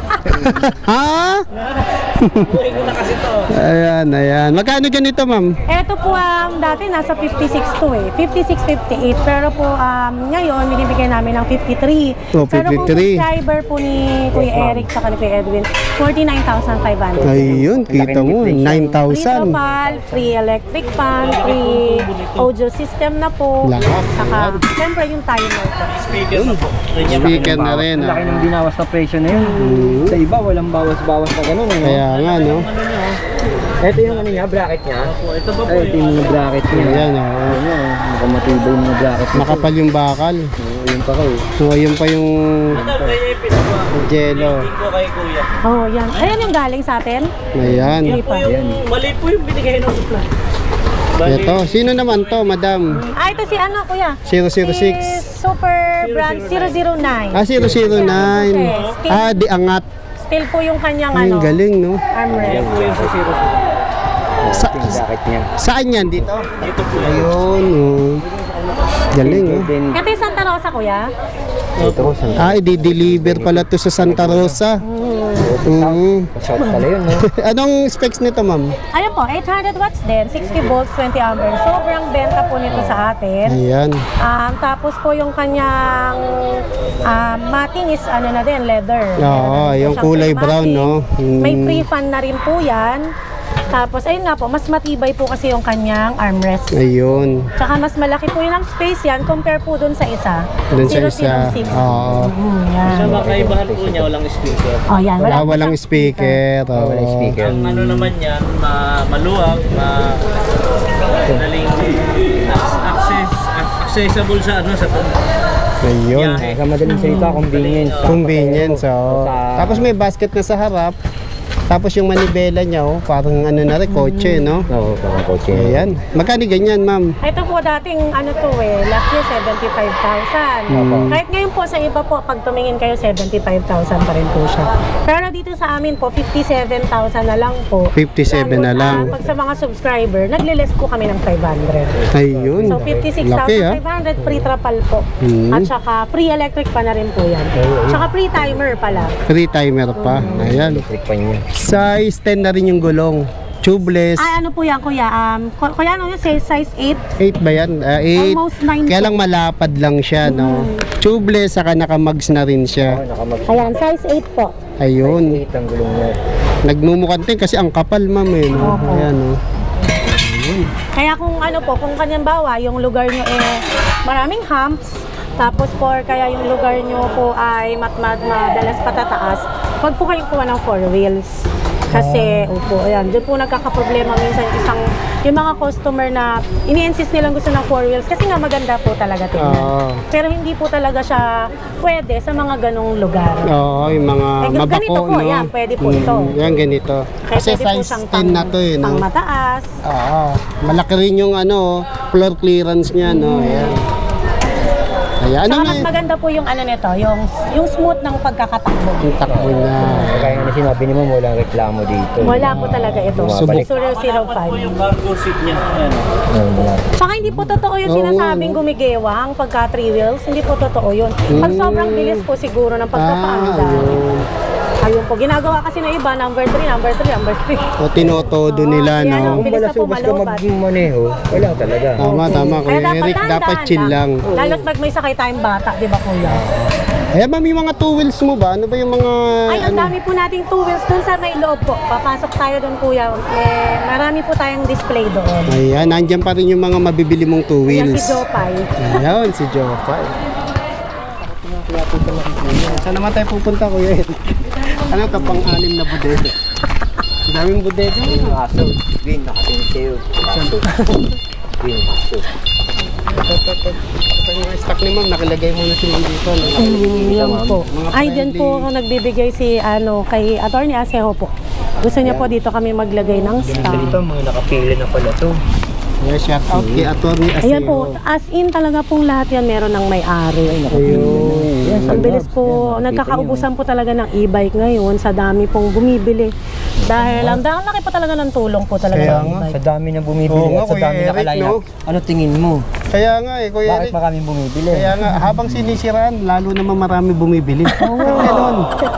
Ha? Buhay ko na kasi to. Ayan, ayan. Magkano ganito, ma'am? Ito po ang dati nasa fifty-six to eh. fifty-six, fifty-eight. Pero po um, ngayon, binibigay namin ng fifty-three. Oh, Pero kung fifty-three. subscriber po ni Kuya Eric sa ni Kuya Edwin, forty-nine thousand five hundred. Ayun, kita mo. nine Free thousand. tropal, free electric fan, free audio system na po. Lahat. Saka, siyempre yung timer po. Speaker na po. Ganyan ba? Speaker na rin, ang laki ah. ng binawas na presyo na yun. Sa iba, walang bawas-bawas na gano'n. Eh, no? Kaya nga, no? Ito yung ano niya, bracket niya. Po, ito ba po Ay, ito yung yung mga bracket niya. Ayan, oh. Ano, mukhang matibay yung mga bracket niya. Makapal yung bakal. Oo, yun pa kayo. So, ayun pa yung ano kaya yung pinagawa? jello. Hindi ko kay kuya. Oh, yan. Ayan yung galing sa atin. Ayan. Hindi Po pa. yung, mali po yung binigay ng supply. Bali, Ito. Sino naman to, madam? Ah, ito si ano, kuya? zero zero six. Si Super Brand zero zero nine. Ah, zero zero nine. Ah, di angat. Still po yung kanyang Ay, ano, ang galing, no? armrest. po yung sa zero. Sa, Ito yung bracket niya. saan yan? Dito? Ito po. Ayun, oh. Galing, oh. Then, Ito yung Santa Rosa, kuya. ito ko, saan? Ah, i-deliver pala to sa Santa Rosa. Mm. Short pala yun, no? Anong specs nito, ma'am? Ayun po, eight hundred watts din, sixty volts, twenty ampere. Sobrang benta po nito sa atin. Ayan. Um, tapos po yung kanyang um, matting is ano na din, leather. Oo, Meron po yung siyang kulay free brown, matting. no? Mm. May free fan na rin po yan. Tapos, ayun nga po, mas matibay po kasi yung kanyang armrest. Ayun. Tsaka mas malaki po yun ang space yan compare po dun sa isa. Doon sa zero isa. zero six. Oo. Mm, yan. Sa makaibahan po niya, walang speaker. Oh, yan. Wala Ah, po walang siyang speaker. Ah, walang Oo. speaker. Ang ano naman yan, ma maluwag, ma daling access, accessible sa ano sa Ayun. Yeah. Sa madaling salita, convenience. Convenience, oh. Sa- Tapos may basket na sa harap. Tapos yung manibela niya, oh, parang ano na rin, kotse, no? Oo, parang kotse. Ayan. Magkano ganyan, ma'am? Ito po dating ano to eh, last year seventy-five thousand. Mm. Kahit ngayon po sa iba po, pag tumingin kayo seventy-five thousand pa rin po siya. Pero dito sa amin po, fifty-seven thousand na lang po. fifty-seven na Lalo lang. sa- Pag sa mga subscriber, nagle-less po kami ng five hundred. Ayun. So fifty-six Laki, thousand ah. five hundred free trapal po. Mm. At saka free electric pa na rin po yan. Tsaka free timer pala. Free timer pa. Ayan. Electric pa niya. Size ten na rin yung gulong. Tubeless. Ay ano po yan kuya? Um, ku- kuya ano yun? Size size eight? eight ba yan? Ah, eight. Almost nine Kaya po. lang malapad lang siya, no? Tubeless, saka naka-mugs na rin Oo, siya. nakamag- Ayan, size eight po. Ayun. Ang gulong niya. Nagmumukhang kasi ang kapal, ma'am, eh, no? Opo. Ayan, no? Kaya kung ano po, kung kanyang bawa, yung lugar nyo eh maraming humps, tapos po kaya yung lugar nyo po ay mat-mat madalas patataas, wag po kayong kuha ng four wheels. Kasi, upo, ayan, doon po nagkakaproblema minsan isang, yung mga customer na ini-insist nilang gusto ng four wheels kasi nga maganda po talaga tingnan. Oo. Pero hindi po talaga siya pwede sa mga ganong lugar. Oo, yung mga Eh, mabako, ganito po, no? yan, pwede po ito. Yan, ganito. Kaya Kasi pwede po size siyang ten na to, eh, pang no? mataas. Oo. Malaki rin yung, ano, floor clearance niya, no? Ayan. Ayan. Ano Saka nga mas maganda po yung ano nito, yung yung smooth ng pagkakatakbo. yung takbo niya? Kaya nga sinabi niyo mo, walang reklamo dito. Wala po talaga ito. Bumabalik. zero zero po five. yung cargo seat niya. Ayan. Oo, wala. Tsaka hindi po totoo yung Oo, sinasabing ano? gumigewang pagka three wheels. Hindi po totoo yun. Pag Mm. sobrang bilis po siguro ng Ah, pagpapaanda. ayun. Ayun po, ginagawa kasi ng iba, number three, number three, number three. O tinotodo nila, yan, no? ang Kung bilis na po balasubas ka malobat. magmaneho, wala talaga. Tama, tama, Kuya Eric. dahan-dahan Dapat chill lang. Lalo't pag may sakay tayong bata, di ba kuya? Eh, ma'am, yung mga two wheels mo ba? Ano ba yung mga... Ay, ang ano? dami po nating two wheels dun sa may loob po. Papasok tayo dun kuya. Eh, marami po tayong display doon. Ayan, nandyan pa rin yung mga mabibili mong two Yan wheels. si Jopay. Ayan, si Jopay. Saan naman tayo pupunta, Kuya Eric? Ano ka pang anim na bodega? Daming bodega. Green yung aso. Green, nakatingin sa'yo. Aso. Green, aso. Ito, ito, ito. Ito yung stock ni ma'am, nakilagay muna si ma'am dito. No? Mm, yun po. Mga Ay, dyan friendly. po ako nagbibigay si ano, kay Attorney Asejo po. Gusto niya po dito kami maglagay ng stock. Dito, mga nakapili na pala to. Yeah, shout out kay Attorney Aseo. Ayan po, as in talaga pong lahat yan meron ng may-ari. Ayun. Ang bilis po, nagkakaubusan po talaga ng e-bike ngayon sa dami pong bumibili. Dahil ang ang laki po talaga ng tulong po talaga Kaya ng nga, e-bike. Sa dami na bumibili Oo nga, at sa Kuya dami na Eric, kalayap. no? Ano tingin mo? Kaya nga eh, Kuya Bakit Eric. maraming bumibili? Kaya nga, habang sinisiraan, lalo naman marami bumibili. Oo. Ganon.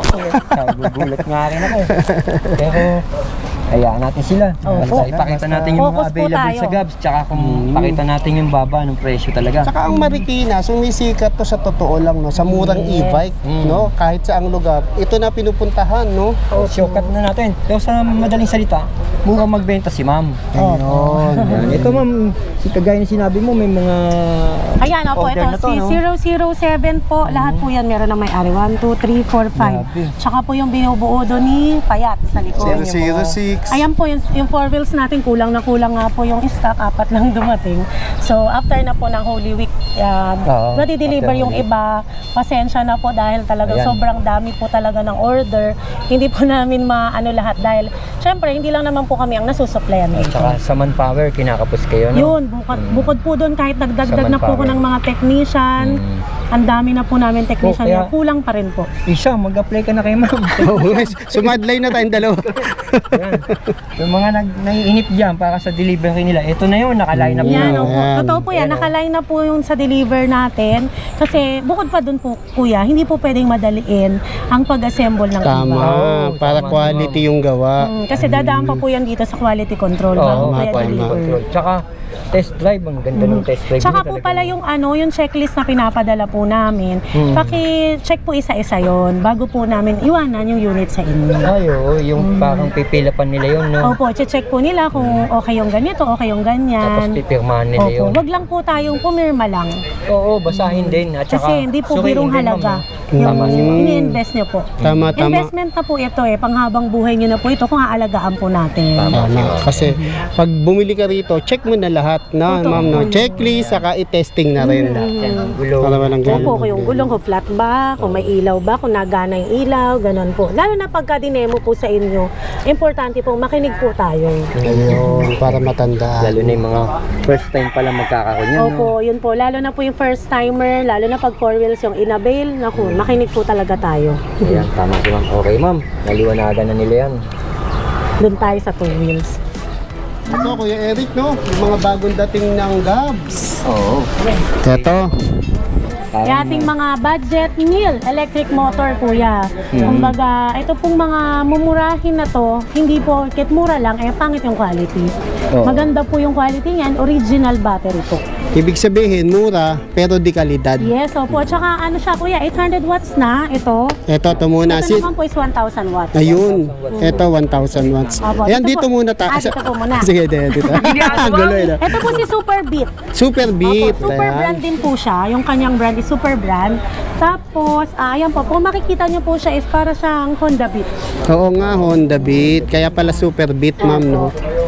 Gugulat nga rin ako. Pero, hayaan natin sila. Oo. Basta ipakita natin yung mga Focus po available tayo. sa Gabs. Tsaka kung pakita natin yung baba ng presyo talaga. Tsaka ang Marikina, sumisikat to sa totoo lang, no? Sa murang e-bike, Mm. no? Kahit saang lugar. Ito na pinupuntahan, no? Oh, shortcut na natin. Pero sa madaling salita, mura magbenta si ma'am. Ayun. Yan. Ito ma'am, si kagaya na sinabi mo, may mga Ayan na po, ito, order na to, si no? zero zero seven po, lahat po yan meron ng may-ari. one, two, three, four, five. Grabe. Tsaka po yung binubuo doon ni Payat sa likod. zero zero six. Ayan po, yung, yung four wheels natin, kulang na kulang nga po yung stock, apat lang dumating. So, after na po ng Holy Week, uh, Oo, nadi-deliver after yung Holy Week. iba. Pasensya na po dahil talagang Ayan. sobrang dami po talaga ng order. Hindi po namin maano lahat dahil, syempre, hindi lang naman po kami ang nasusuplayan at nito. saka sa manpower, kinakapos kayo, no? Yun, bukod, bukod po doon kahit nagdagdag Sa na po ko manpower. ng mga technician, Mm. ang dami na po namin technician, Oh, kaya- na kulang pa rin po. Isa, mag-apply ka na kay ma'am. Oo, guys. Sumadlay na tayong dalawa. Yan. Yung mga nag naiinip dyan para sa delivery nila, ito na yun, nakaline up Yan, na. opo. Ayan. Totoo po yan. Ayan, oh. Nakaline na po yung sa deliver natin. Kasi bukod pa dun po, kuya, hindi po pwedeng madaliin ang pag-assemble ng Tama. iba. Oo, Para tama, quality yung gawa. Mm, kasi dadaan pa po yan dito sa quality control Oo, bago po tama, yan tama. deliver. control. Tsaka, test drive, ang ganda ng test drive. Tsaka nila po talaga. pala yung ano, yung checklist na pinapadala po namin. Hmm. Paki-check po isa-isa yon bago po namin iwanan yung unit sa inyo. Ay, oo, yung parang pipilapan nila yun, no? Opo, check po nila kung okay yung ganito, okay yung Tapos ganyan. pipirmahan nila Opo, yun. wag lang po tayong pumirma lang. Oo, basahin din. At saka, Kasi hindi po suriin birong din, halaga ma'am, yung Tama si ma'am. ini-invest nyo po. Tama, tama. Investment na po ito eh, panghabang buhay nyo na po ito kung aalagaan po natin. Tama. Tama. Kasi pag bumili ka rito, check mo na lahat na, Totoo. ma'am, no? Checklist, saka i-testing na rin. Yan, ang gulo. Para walang ganun. Opo, kung yung gulong, kung flat ba, kung may ilaw ba, kung nagana yung ilaw, ganun po. Lalo na pagka dinemo po sa inyo, importante po, makinig po tayo. Ayun, para matandaan. Lalo na yung mga first time pala magkakaroon yan, Opo, yun po. Lalo na po yung first timer, lalo na pag four wheels yung inabail, naku, makinig po talaga tayo. no? Ayan, tama si ma'am. Okay, ma'am. Naliwanagan na nila yan. Doon tayo sa two wheels. Ito, Kuya Eric, no? Yung mga bagong dating ng Gabs. Oo. Ito. Yung ating mga budget meal, electric motor, kuya. Kumbaga, ito pong mga mumurahin na to, hindi po, kahit mura lang, eh, pangit yung quality. Oo. Maganda po yung quality niyan, original battery po. Ibig sabihin, mura, pero di kalidad. Yes, opo. At saka, ano siya, kuya, eight hundred watts na, ito. Ito, ito muna. Ito Si, naman po is one thousand watts. ayun. Ito, one thousand watts. Opo, Ayan, dito dito po- muna tayo. Ah, dito po muna. Sige, dito. dito. Ang gulo, ito. Ito po si Super Beat. Super Beat. Opo, super ayan. brand din po siya. Yung kanyang brand is Super Brand. Tapos, ah, ayan po, kung makikita nyo po siya is para siyang Honda Beat. Oo nga, Honda Beat. Kaya pala Super Beat, ma'am, no?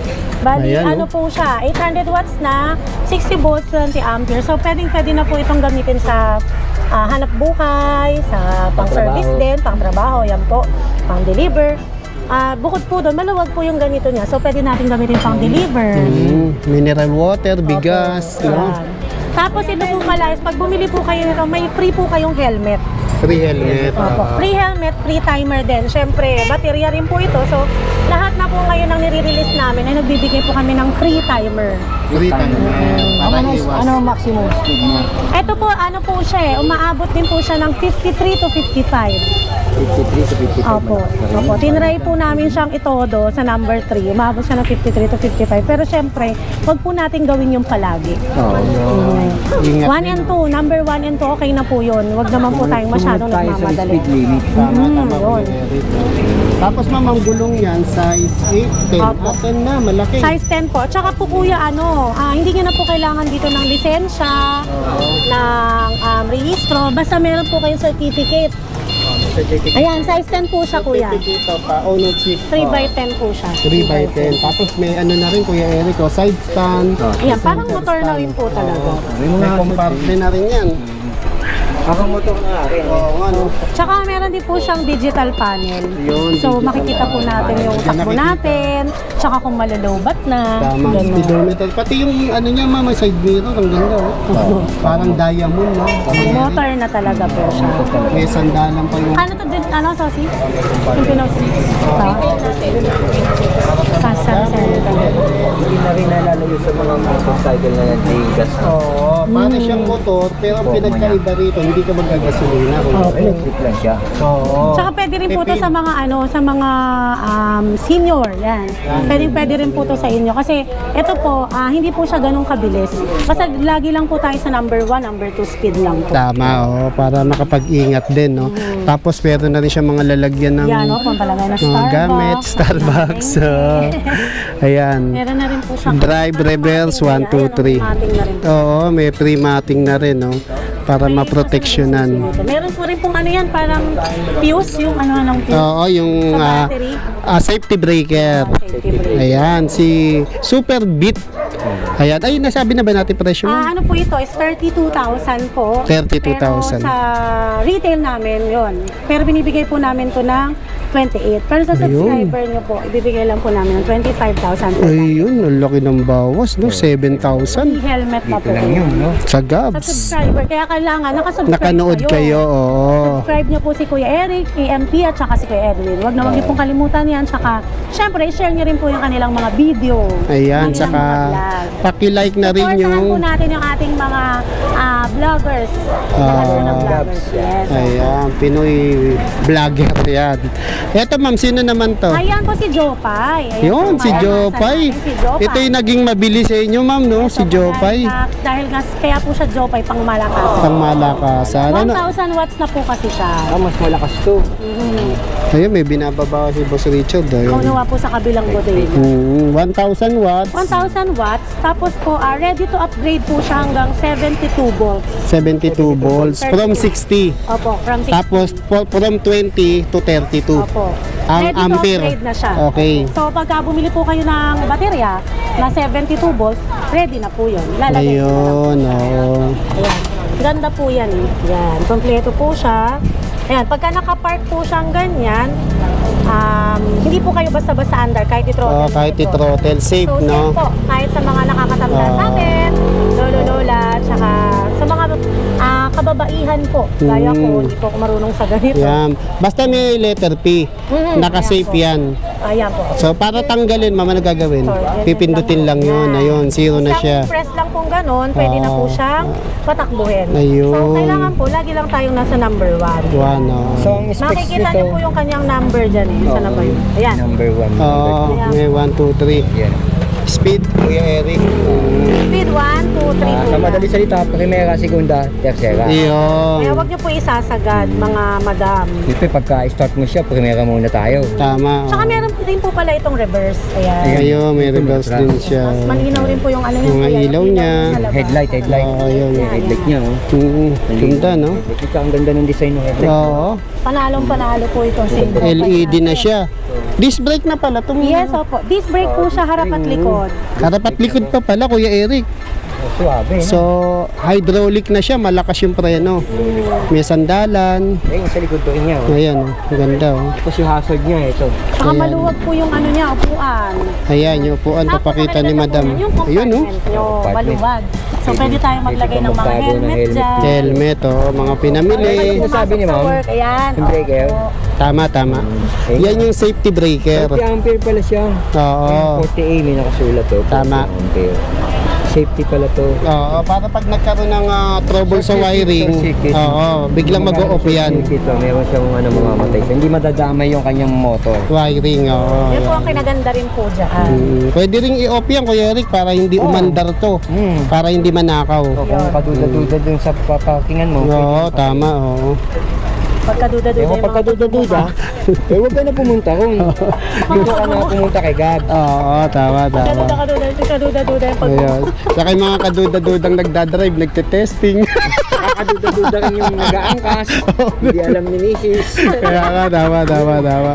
Bali, Ayan, ano oh. po siya, eight hundred watts na, sixty volts, twenty amperes. So, pwedeng pwede na po itong gamitin sa ah, hanap buhay, sa pang-service Pang-trabaho. din, pang-trabaho, yan po, pang-deliver. Ah, bukod po doon, maluwag po yung ganito niya. So, pwede natin gamitin pang-deliver. Mm, mineral water, bigas, Opo, no? yan. Tapos, ito po pala, is pag bumili po kayo nito, may free po kayong helmet. Free helmet. Opo. ah. Free helmet, free timer din. Siyempre, baterya rin po ito. So, lahat na po ngayon ang nire-release namin ay nagbibigay po kami ng free timer. Free timer. Para iwas. Ano maximum speed mo? Ito po, ano po siya eh, umaabot din po siya ng fifty-three to fifty-five. fifty-three to fifty-five. Opo. Opo. Tinry po namin siyang itodo sa number three. Umaabot siya ng fifty-three to fifty-five. Pero siyempre, wag po natin gawin yung palagi. Oo. Ingat one din. and two, number one and two, okay na po yun. Wag naman po tayong masyadong Tayo sa nagmamadali. speed limit. Tama, Mm, tama, yun. Kuya Eric, no? Tapos, ma'am, ang gulong yan, size eight, ten. Opo. Ah, ten na, malaki. Size ten po. Tsaka po kuya, ano, ah, hindi nyo na po kailangan dito ng lisensya, ng um, rehistro. Basta meron po kayong certificate certificate. Ayan, size ten po siya, kuya. Dito pa, oh, no, six. three by ten po siya. three by ten. Tapos may ano na rin, Kuya Eric, oh, side stand. Ayan, parang motor na rin po talaga. May May mga comparte na rin yan. Ako motor na rin. Oo, ano. Tsaka meron din po siyang digital panel. Yun, So digital makikita po natin yung Diyan takbo nakikita. natin, tsaka kung malalobat na. Tama, ganun. speedometer. Pati yung ano niya, mama, side mirror, ang ganda, oh. Parang diamond, no? Motor na talaga po siya. May sandalan pa yung... Ano to din? Ano, Sosi? Yung pinosi? Sasansel. Hindi na rin nalalayo sa mga motorcycle na nag-gas. Oo, para siyang motor, pero ang pinagkaiba rito, hindi ka magagasolina. Electric lang siya. Oo. Tsaka pwede rin po to sa mga ano, sa mga um, senior, yan. Pwede, pwede rin po to sa inyo. Kasi ito po, ah, hindi po siya ganun kabilis. Kasi lagi lang po tayo sa number one, number two speed lang po. Tama, oh, para makapag-ingat din, no? Tapos meron na rin siya mga lalagyan ng Yan, no, kung palagay na mga Starbucks. gamit, Starbucks. oh. Ayan. Meron na rin po siya. Drive, reverse, one, two, three. Mating na rin. Oo, may pre-mating na rin, no? Para maproteksyonan. Meron po rin pong ano yan, parang fuse, yung ano ng fuse. Oo, yung Sa ah, battery. ah, safety breaker. Safety brake. Ayan, si Super Beat. Ayan, ay nasabi na ba natin presyo mo? Ah, ano po ito is thirty-two thousand po. thirty-two thousand. Pero sa retail namin yon. Pero binibigay po namin to ng twenty-eight. Pero sa subscriber nyo po, ibibigay lang po namin ng twenty-five thousand po. Ayun, ang laki ng bawas, no? seven thousand. May helmet pa po. Ito lang yun, no? Sa Sa Gabs. subscriber, kaya kailangan nakasubscribe Nakanood kayo, oo. Subscribe nyo po si Kuya Eric, A M P at saka si Kuya Edwin. Huwag na huwag niyo pong kalimutan yan. Tsaka, syempre, share nyo rin po yung kanilang mga video. Ayan, kanilang saka mga vlog. paki-like na rin Supportahan po yung... natin yung ating mga ah, vloggers. Ah, Lahat po ng vloggers. Yes. Ayan, Pinoy vlogger yan. Eto ma'am, sino naman to? Ayan po si Jopay. Ayan Yun, po, si ma'am. Jopay. Ayan, si Jopay. Ito yung naging mabilis sa inyo ma'am, no? Si Ito, Jopay. Dahil, ah, dahil nga, kaya po siya Jopay pang malakas. Pang malakasan. one Ano? thousand watts na po kasi siya. Ah, mas malakas to. Mhm. Ayun, may binababa si Boss Richard. Ikaw Ayun. nawa po sa kabilang bodega. Mm, one thousand watts, one thousand watts. Tapos po, ah, ready to upgrade po siya hanggang seventy-two volts. seventy-two volts from sixty. Opo, from six. Tapos po- from twenty to thirty-two. Opo. Ang Ready ampere. to upgrade na siya. Okay. So, pagka bumili po kayo ng baterya na seventy-two volts, ready na po yun. Lalagay ko na lang. Ayun, oo. Ayan. Ganda po yan eh. Yan. Kompleto po siya. Ayan. Pagka nakapark po siyang ganyan, um, hindi po kayo basta-basta under kahit i-throttle. Oh, kahit mo ito. i-throttle, safe, So, no? safe po. Kahit sa mga nakakatanda sa Ah. atin, lolo-lola, tsaka sa mga ah, kababaihan po. Gaya ko, Mm. hindi po ako marunong sa ganito. Yan. Basta may letter P. Mhm, Naka-safe ayan yan. Ayan po. So, para tanggalin, mama, na gagawin? So, yan, Pipindutin yan lang yun. Yan. Ayun, zero na Isang siya. press lang pong ganun, pwede na po Ah. siyang patakbuhin. Ayun. So, kailangan po, lagi lang tayong nasa number one. One, oh. So, ang specs Makikita nito, niyo po yung kanyang number dyan eh. Saan na ba yun? Ayan. number one, Oo, number Ayan. may one, two, three. two. Yan. Speed, Kuya Eric. Speed one, two, three, Ah, po sa yan. madali salita, primera, segunda, tercera. Kaya Iyon. huwag niyo po isasagad, mga madam. Siyempre, pagka-start mo siya, primera muna tayo. Tama. Tsaka meron din po pala itong reverse. Ayan. Ayun, may reverse din siya. Mas malinaw rin po yung ano niya. Mga Ayan, ilaw yung niya. sa labas. Headlight, headlight. Oo, ayun. Yung headlight niya, oh. Mm, ganda, no? Headlight. Ito, ang ganda ng design ng headlight. Oo. Panalong panalo po itong single. L E D na siya. Disc brake na pala itong Yes, opo. Disc brake po siya harap at likod. harapat likod pa pala, Kuya Eric. Oh, suabe, So, hydraulic na siya, malakas yung preno. May sandalan. no? Ayun, sa likod ko rin niya, oh. Ayan, oh. Maganda, oh. Tapos yung hazard niya, ito. Saka Ayan. maluwag po yung ano niya, upuan. Ayan, yung upuan, Tapos papakita ni nakikita Madam. po yan, yung Ayun, oh. compartment nyo, Compartment. maluwag. So, pwede tayong maglagay ng mga Magbago ng helmet helmet. dyan. Helmet, oh. Mga pinamili. Ano Pumasok sabi ni sa ma'am? work, ayan. Yung breaker? opo. Tama, tama. Ayun. Yan yung safety breaker. forty ampere pala siya. Oo. forty A may nakasulat, oh. Tama. forty ampere. Safety pala to. Oo, para pag nagkaroon ng ah, trouble sa Short circuit, wiring, short circuit. oo, biglang mag-o-off yan. Ito, meron siyang ano, mamamatay siya. Hindi madadamay yung kanyang motor. Wiring, oo. Yun po ang kinaganda rin po dyan. Mm, pwede ring i-off yan, Kuya Eric, para hindi Oo. umandar to. Hmm. Para hindi manakaw. So, kung kaduda-duda dun sa paparkingan mo. Oo, pwede pa- tama, oo. Pagkaduda-duda Eh, yung mga pagkaduda-duda, eh, huwag ka na pumunta kung dito ka na pumunta kay Gab. Oo, tama, tama. Pagkaduda-duda, pagkaduda-duda yung pagkaduda. Ayan. Saka yung mga kaduda-dudang nagdadrive, nagte-testing. Nakakaduda-duda rin yung nag-aangkas. Hindi alam ni Misis. Kaya nga, tama, tama, tama.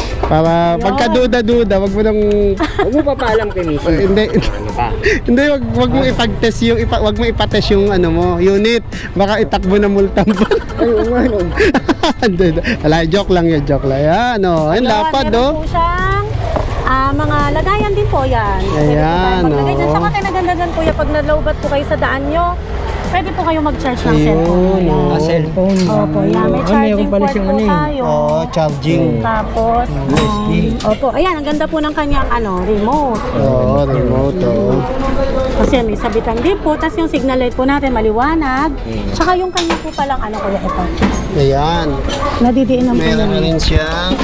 Para pagkaduda-duda, wag mo nang... Huwag mo papaalam kay Misis. Eh, hindi, Ano pa? hindi, wag, wag mo ipag-test yung, ipa, wag mo ipatest yung ano mo, unit. Baka itakbo na multang pa. Ay, oo nga nun. Hindi, wala, joke lang yun, joke lang. Ayan, o. Ayun, lapad, Meron o. po siyang ah, mga lagayan din po yan. Pwede po Ayan, tayo maglagay dyan. oh. Saka kinagandagan po yan pag nalowbat po kayo sa daan nyo. Pwede po kayo mag-charge ng Ayun, cellphone. Ayan. oh. Ah, cellphone. Opo, yan. May Ah, charging meron pala port siyang po ano eh. tayo. Oh, charging. Tapos, U S B. um, opo, ayan, ang ganda po ng kanyang ano, remote. Oo, remote, oh. Kasi may sabitan din po, tapos yung signal light po natin maliwanag. Tsaka yung kanya po palang ano kuya ito. Ayan. Nadidiin ang po Meron na yan. rin siyang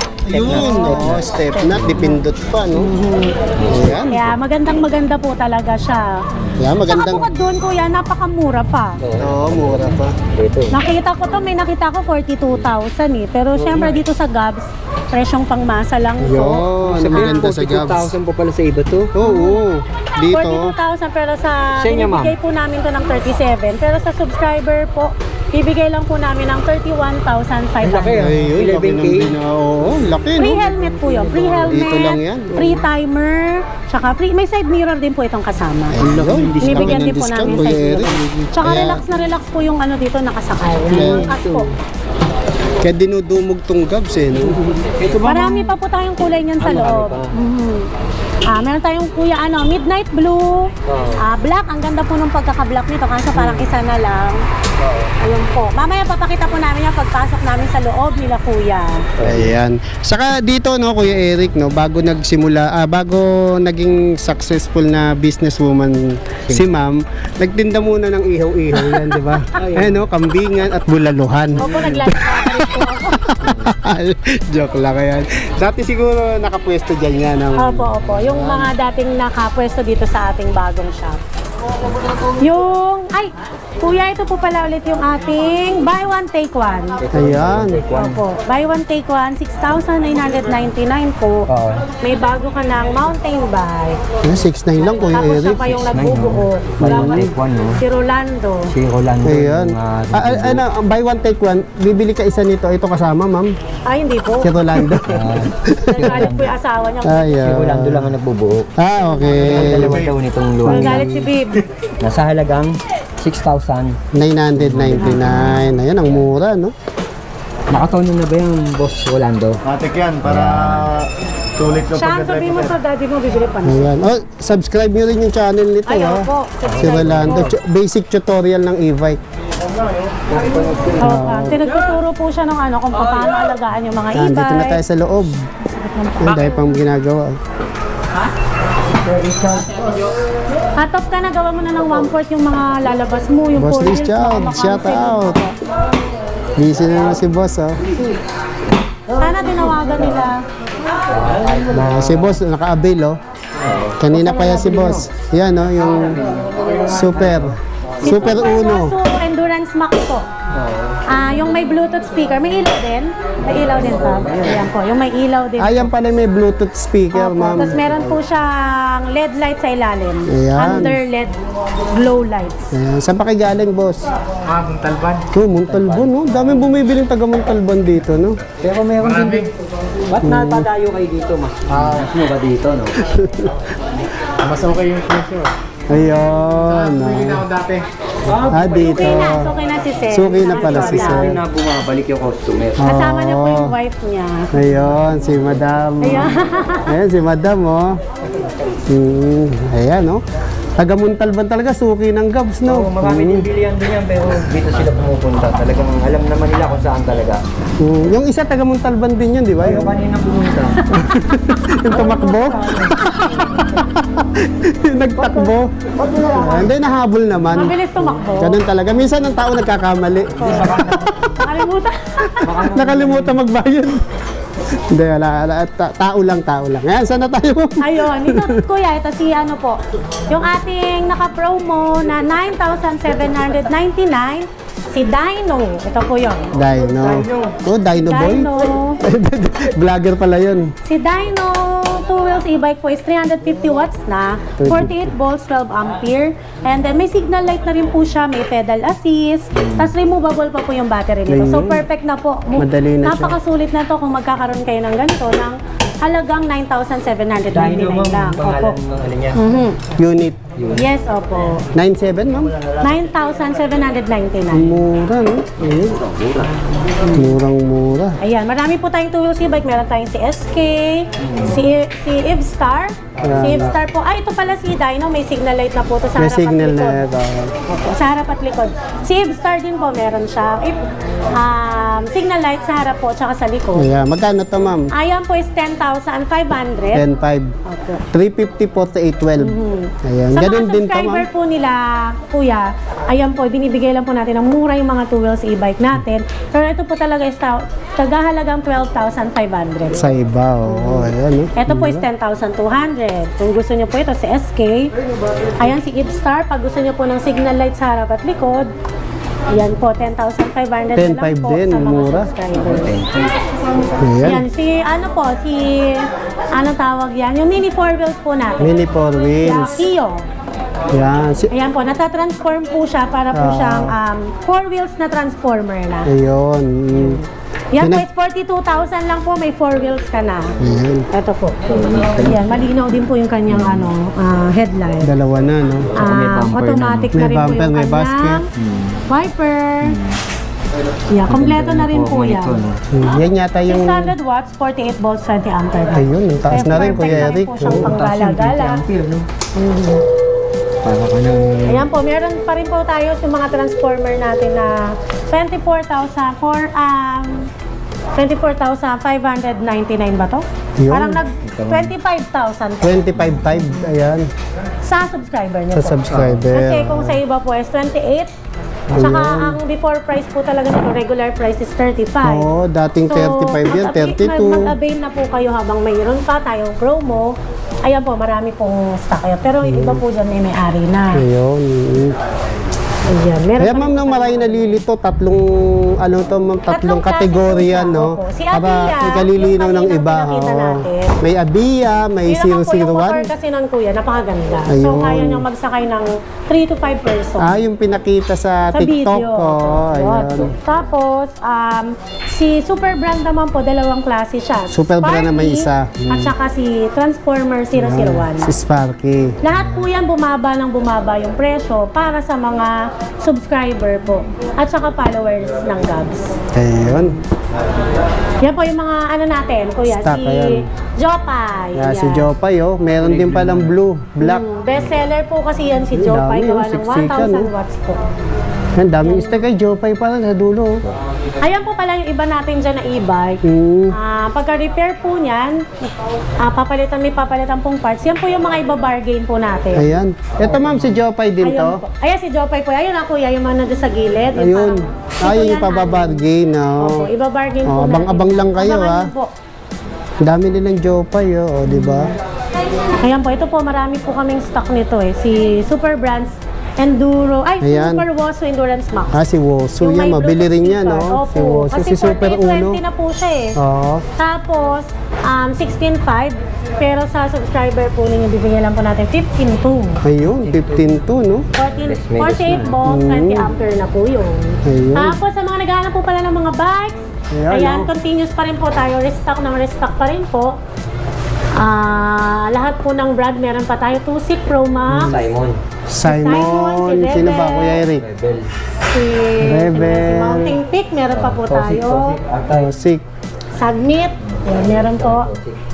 yun, oh, step na, dipindot pa, no? Ayan. Kaya magandang maganda po talaga siya. Ayan, Tsaka magandang... bukod doon kuya, napakamura pa. Oo, mura pa. Dito. Nakita ko to, may nakita ko forty-two thousand eh. Pero syempre dito sa Gabs, presyong pangmasa lang to. Yun, maganda sa forty-two Gabs. thousand po pala sa iba to. Oo, dito. forty-two thousand pero sa Sa inyo, ma'am? binibigay po namin to ng thirty-seven. Pero sa subscriber po, bibigay lang po namin ng thirty-one thousand five Laki, hundred. ah. Ayun, laki eleven K. ng bina. Oo, laki, no? Free helmet po yun. Free helmet, Dito lang yan. free timer, tsaka free, may side mirror din po itong kasama. Ayun, laki ng discount. Binibigyan Laki din ng po discount, namin Kuya side mirror. Eric. Tsaka Kaya- relax na relax po yung ano dito nakasakay. Yeah. Angkas po. Kaya dinudumog tong Gabs, eh, no? Marami pa po tayong kulay niyan sa Ah, marami loob. pa. Mhm. Ah, meron tayong kuya ano, midnight blue, ah, black, ang ganda po nung pagkaka-black nito kasi parang isa na lang. Ayun po. Mamaya papakita po namin yung pagpasok namin sa loob nila kuya. Ayan. Saka dito, no, Kuya Eric, no, bago nagsimula, ah, bago naging successful na businesswoman si ma'am, nagtinda muna ng ihaw-ihaw yan, di ba? Ayan, no, kambingan at bulaluhan. Opo, naglalakad rin po ako. Joke lang yan. Dati siguro nakapwesto dyan yan. Ng... Opo, opo. Yung mga dating nakapwesto dito sa ating bagong shop. Yung, ay, kuya, ito po pala ulit yung ating buy one, take one. Ayan. Opo, buy one, take one, six thousand nine hundred ninety-nine po. Oo. May bago ka ng mountain bike. six nine lang, Kuya Tapos siya Eric. pa yung nagbubuo. Buy one, take one, no? Si Rolando. Si Rolando. Ayan. yung, ah, Ah, ah, ano, ang buy one, take one, bibili ka isa nito. Ito kasama, ma'am. Ay, hindi po. Si Rolando. ah, Nagalit po yung asawa niya. Ayan. si Rolando lang ang nagbubuo. Ah, Ang okay. dalawa daw nitong luwan. Nagalit si Bib. Nasa halagang six thousand. nine ninety-nine. Ayan, ang mura, no? Nakatono na ba yung boss Rolando? Matik yan para sulit yung Siya, sabi mo sa daddy mo, bibili pa na. Ayan. Oh, subscribe nyo rin yung channel nito, Ay, ha? opo. Si Rolando. Tu- Basic tutorial ng e-bike. Oo, ah, tinagtuturo po siya ng ano, kung paano alagaan yung mga Ayan, dito na tayo e-bike. sa loob. Ayan, dahil pang ginagawa. Hatop ka na, gawa mo na ng one-fourth yung mga lalabas mo, yung Boss four wheels, Richard, mga shout council. out. Busy na naman si boss, oh. Sana tinawagan nila. Na, si boss, naka-avail, oh. Kanina pa yan si boss. Yan, oh, yung super. Super Uno. Kaso Endurance Max po. Ah, yung may Bluetooth speaker, may ilaw din. May ilaw din pa. Ayan po, yung may ilaw din. Ayan pala may Bluetooth speaker, Opo. ma'am. Tapos meron po siyang L E D light sa ilalim. Ayan. Under L E D glow lights. Ayan. Saan pa kayo galing, boss? Ah, Muntalban. Oh, Montalban, no? Daming bumibiling taga Montalban dito, no? Pero meron din dito. Ba't napadayo kayo dito, mas? Ah, mas mo ba dito, no? Mas okay yung presyo. Ayun. Pili na ah. ako dati. Ah, dito. Suki na, suki na si Seth. Suki na pala si Nakasama. Seth. Hindi na bumabalik yung customer. Kasama niya po yung Oh. wife niya. Ayun, si Madam. Ayan. Ayan, si Madam, oh. Hmm, ayan, oh. Taga Montalban talaga, suki ng Gabs, no? Oo, marami din bilihan din yan, pero dito sila pumupunta. Talagang alam naman nila kung saan talaga. Hmm, yung isa taga Montalban din yun, di ba? Pero Yung, kanina pumunta. yung tumakbo. Yung nagtakbo. Ah, hindi, nahabol naman. Mabilis tumakbo. Ganun talaga. Minsan ang tao nagkakamali. Nakalimutan. Nakalimutan magbayad. Hindi, wala. wala. Ta- tao lang, tao lang. Ayan, saan na tayo? Ayun, ito kuya, ito si ano po. Yung ating naka-promo na nine thousand seven hundred ninety-nine, Si Dino. Ito po yun. Dino. Oh, Dino Boy? Dino. Vlogger pala yun. Si Dino two wheels e-bike po is three hundred fifty watts na, forty-eight volts, twelve ampere. And then may signal light na rin po siya, may pedal assist. Tapos removable pa po yung battery nito. So Ayun. perfect na po. Mu- Madali na siya. Napakasulit na to kung magkakaroon kayo ng ganito ng halagang nine thousand seven hundred ninety-nine lang. Opo. ano niya. Mhm. Unit. Yes, opo. nine seven, ma'am? nine thousand seven hundred ninety-nine. Mura, no? Ayun. Murang-mura. Ayan, marami po tayong two wheels e-bike. Meron tayong si S K, si si Evstar. Ayan. Si Evstar po. Ay, ito pala si Dino. May signal light na po ito sa May harap signal at na likod. ito. Opo, sa harap at likod. Si Evstar din po, meron siya. If, um, signal light sa harap po, tsaka sa likod. Ayan. Magkano to, ma'am? Ayan po is ten thousand five hundred. ten five. Opo. three fifty, forty-eight, twelve. Ayan. Sa Ganun mga din to, subscriber ma'am. po nila, kuya, ayan po, binibigay lang po natin ng mura yung mga two wheels e-bike natin. Pero ito po talaga is ta- tagahalagang twelve thousand five hundred. Sa iba, oo. Ayan, no? Ito po is ten thousand two hundred. Kung gusto nyo po ito, si S K. Ayan, si Evstar. Pag gusto nyo po ng signal light sa harap at likod, ayan po, ten thousand five hundred ten na lang five po din, sa mga mura. subscribers. Ayan. Ayan, si ano po, si, ano tawag yan? Yung mini four wheels po natin. Mini four Yeah, wheels. Kio. Ayan. Si Ayan po, natatransform po siya para po Ah. siyang um, four wheels na transformer na. Ayun. Yan po, Pinag- is forty-two thousand lang po, may four wheels ka na. Ayan. Ito po. Ayan, malinaw din po yung kanyang ano, ah, headlight. Dalawa na, no? Saka may Ah, bumper automatic na, no? na, May rin bumper, po yung may kanyang basket. wiper. Yeah, kompleto na rin po yan. Hmm, Yan yata yung... six hundred watts, forty-eight volts, twenty ampere. Ayun, ang taas na rin, Kuya Eric. po siyang Oo, panggala-gala. Para ka ng... Ayan po, meron pa rin po tayo yung mga transformer natin na twenty-four thousand for um twenty-four thousand five hundred ninety-nine ba to? Yun. Parang nag twenty-five thousand twenty-five five, ayan, sa subscriber niyo sa po. subscriber. Kasi kung sa iba po is twenty-eight. Tsaka ang before price po talaga nito, regular price is thirty-five. Oo, dating thirty-five yan, mag- thirty-two. Mag-avail na po kayo habang mayroon pa tayong promo. Ayan po, marami pong stock kayo. Pero yung iba po dyan may may-ari na. Ayun. Ayan, meron Kaya pa ma'am, rin nang po maray nalilito, tatlong, ano to ma'am, tatlong Tatlong klase kategorya, po siya, no? opo. Si Para Abia, ikalilinaw yung ng kaninang iba. pinakita oo. natin. May Abia, may Yun naman zero po, zero yung motor one. kasi ng kuya, napakaganda. So, Ayun. kaya niyang magsakay ng three to five person. Ah, yung pinakita sa, Sa TikTok video. ko. Yun. Ayan. Tapos, um, si Super Brand naman po, dalawang klase siya. Super Brand na may Sparky isa. Hmm. At saka si Transformer zero zero one. Si Sparky. Lahat po yan bumaba ng bumaba yung presyo para sa mga subscriber po. At saka followers ng Gabs. Ayun. Yan po yung mga ano natin, kuya. Stock, si ayan. Jopay. Yeah, si Yan. Jopay, oh. Meron din palang blue, black. Mm, best seller po kasi yan si Ang Jopay. dami, Gawa oh, ng siksikan, one thousand oh. watts po. Ang daming stock kay Jopay pala sa dulo. oh. Ayan po pala yung iba natin dyan na e-bike. Hmm. Ah, pagka-repair po niyan, ah, papalitan, may papalitan pong parts. Yan po yung mga iba-bargain po natin. Ayan. Ito ma'am, si Jopay din to. Ayun po. Ayan si Jopay po. Ayun na kuya, yung mga nandun sa gilid. Yung Ayun. parang- Ayun Ito yung yan, pababargain, ano. no? Opo, iba-bargain po Oh, natin. abang-abang lang kayo, Abangan ah. niyo po. Ang dami nilang Jopay, oh, di ba? Ayan po, ito po, marami po kaming stock nito eh. Si Super Brands Enduro, ay, Ayan. Super Woso Endurance Max. Ah, si Wosu Yung yan, may mabili Bluetooth rin yan, speaker. no? Opo. Si Wosu, Kasi si Super forty Uno. twenty na po siya eh. Oo. Tapos, um, sixteen five, pero sa subscriber po ninyo, bibigyan lang po natin fifteen two. Ayun, fifteen two, no? fourteen, Yes, may forty-eight gas na. volts, Mm. twenty ampere na po yun. Ayun. Tapos sa mga naghahanap po pala ng mga bikes, Ayan, ayan, no? continuous pa rin po tayo, restock na restock pa rin po. Ah, lahat po ng brand meron pa tayo, Tusi Pro Max, Simon. Simon, Simon, si sino ba, Rebel. Kuya Eric? Rebel. si, Rebel. si Mountain Peak, meron pa po tayo. Tosik. Submit, ayan, meron po.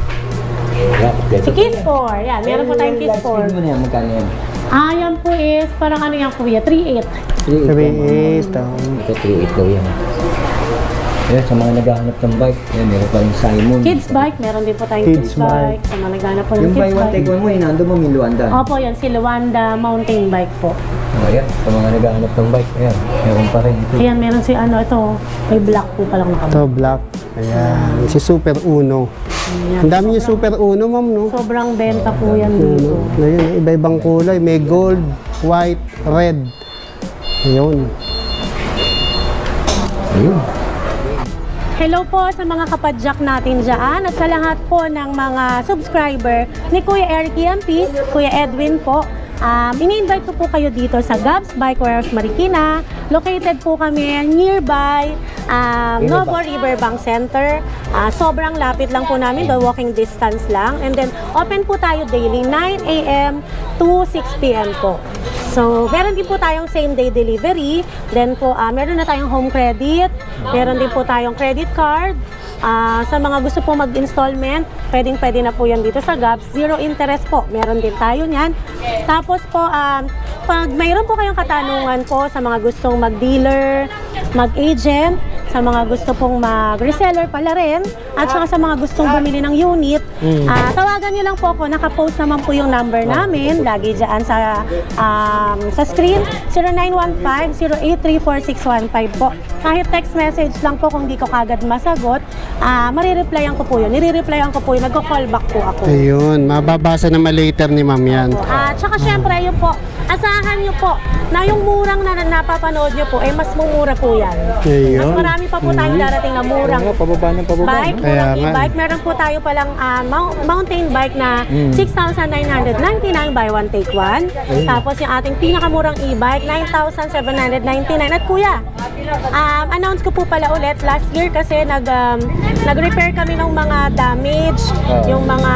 Si Kiss four, yan, meron po tayong Kiss four. Mo na yan, magkano yan? Ah, yan po is, parang ano yan kuya, three eight. three eight, oh. Ito, three eight daw yan. Ayan, sa mga naghahanap ng bike, ayan, meron pa rin Simon. Kids bike, meron din po tayong Kids kids, bike. Sa mga naghanap po ng Yung buy kids one, bike. take one mo, inando mo, may Luanda. Opo, yan, si Luanda mountain bike po. Oh, ayan, sa mga naghahanap ng bike, ayan, meron pa rin ito. Ayan, meron si ano, ito, may black po palang nakabot. Ito, black. Ayan, si Super Uno. Ayan. Ang dami niya Super Uno, ma'am, no? Sobrang benta po yan dito. Ayun, iba-ibang kulay. May gold, white, red. Ayun. Ayun. Hello po sa mga kapadyak natin dyan at sa lahat po ng mga subscriber ni Kuya Eric E M P, Kuya Edwin po. Um, ini-invite ko po kayo dito sa Gabs Bike Warehouse Marikina. Located po kami nearby um, Novo Riverbank Center. Uh, sobrang lapit lang po namin, the walking distance lang. And then open po tayo daily nine A M to six P M po. So, meron din po tayong same day delivery. Then po, uh, meron na tayong home credit. Meron din po tayong credit card. Uh, sa mga gusto po mag-installment, pwedeng pwede na po yan dito sa Gabs. Zero interest po. Meron din tayo niyan. Tapos po, um, pag mayroon po kayong katanungan po sa mga gustong mag-dealer, mag-agent, sa mga gusto pong mag-reseller pala rin, at saka sa mga gustong bumili ng unit, mm. uh, tawagan nyo lang po ako. Nakapost naman po yung number namin. Lagi dyan sa, um, sa screen. zero nine one five, zero eight three four six one five po. Kahit text message lang po kung di ko kagad masagot, uh, marireplyan ko po yun. Nire-replyan ko po yun. Nagko-call back po ako. Ayun, mababasa naman later ni ma'am yan. At uh, saka syempre, yun po, asahan nyo po na yung murang na napapanood nyo po, eh mas mumura po yan. Ayun. Mas marami pa po tayong darating na murang Pababa ng pababa. bike, Kaya murang nga. e-bike. Meron po tayo palang uh, mount- mountain bike na six thousand nine hundred ninety-nine buy one take one. Tapos yung ating pinakamurang e-bike, nine thousand seven hundred ninety-nine. At kuya, um, announce ko po pala ulit last year kasi nag, um, nag-repair kami ng mga damage, yung mga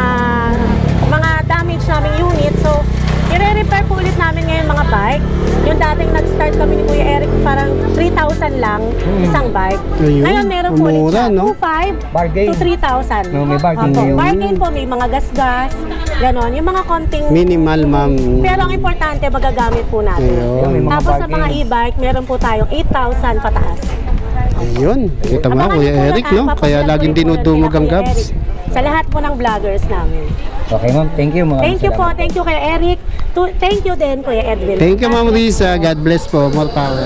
mga damage naming unit. So, i-repair po ulit namin ngayon mga bike. Yung dating nag-start kami ni Kuya Eric, parang three thousand lang isang bike. Ayun, Ngayon meron po ulit mura, siya, no? two five Bargain. to three thousand. No, may bargain Opo, ngayon. bargain po, may mga gas-gas, ganon. Yung mga konting, Minimal, ma'am. pero ang importante, magagamit po natin. Ayun. May mga Tapos sa bargain. mga e-bike, meron po tayong eight thousand pataas. Ayun, kita mo Abangan Kuya niyo po Eric, yan, no? ah, Kaya papasyal laging po rin po dinudumog natin ang kay Gabs. Eric. Sa lahat po ng vloggers namin. Okay ma'am, thank you. Mga Thank you po, thank you kay Eric. To, thank you din Kuya Edwin. Thank you, Ma'am Risa. God bless po. More power.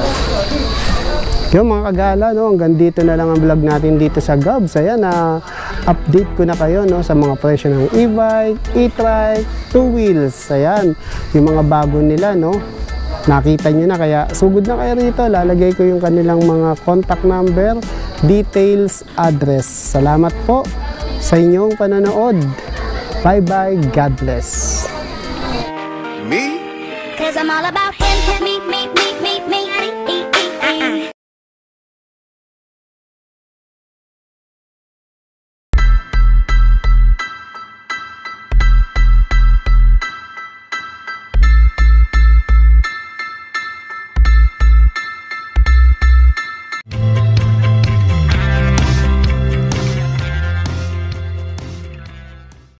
Yung mga kagala, no, hanggang dito na lang ang vlog natin dito sa Gabs. Ayan, na update ko na kayo, no, sa mga presyo ng e-bike, e-trike, two wheels. Ayan, yung mga bago nila, no. Nakita nyo na, kaya sugod na kayo rito. Lalagay ko yung kanilang mga contact number, details, address. Salamat po sa inyong panonood. Bye-bye. God bless. Me? Cause I'm all about him, me, me, me, me, me.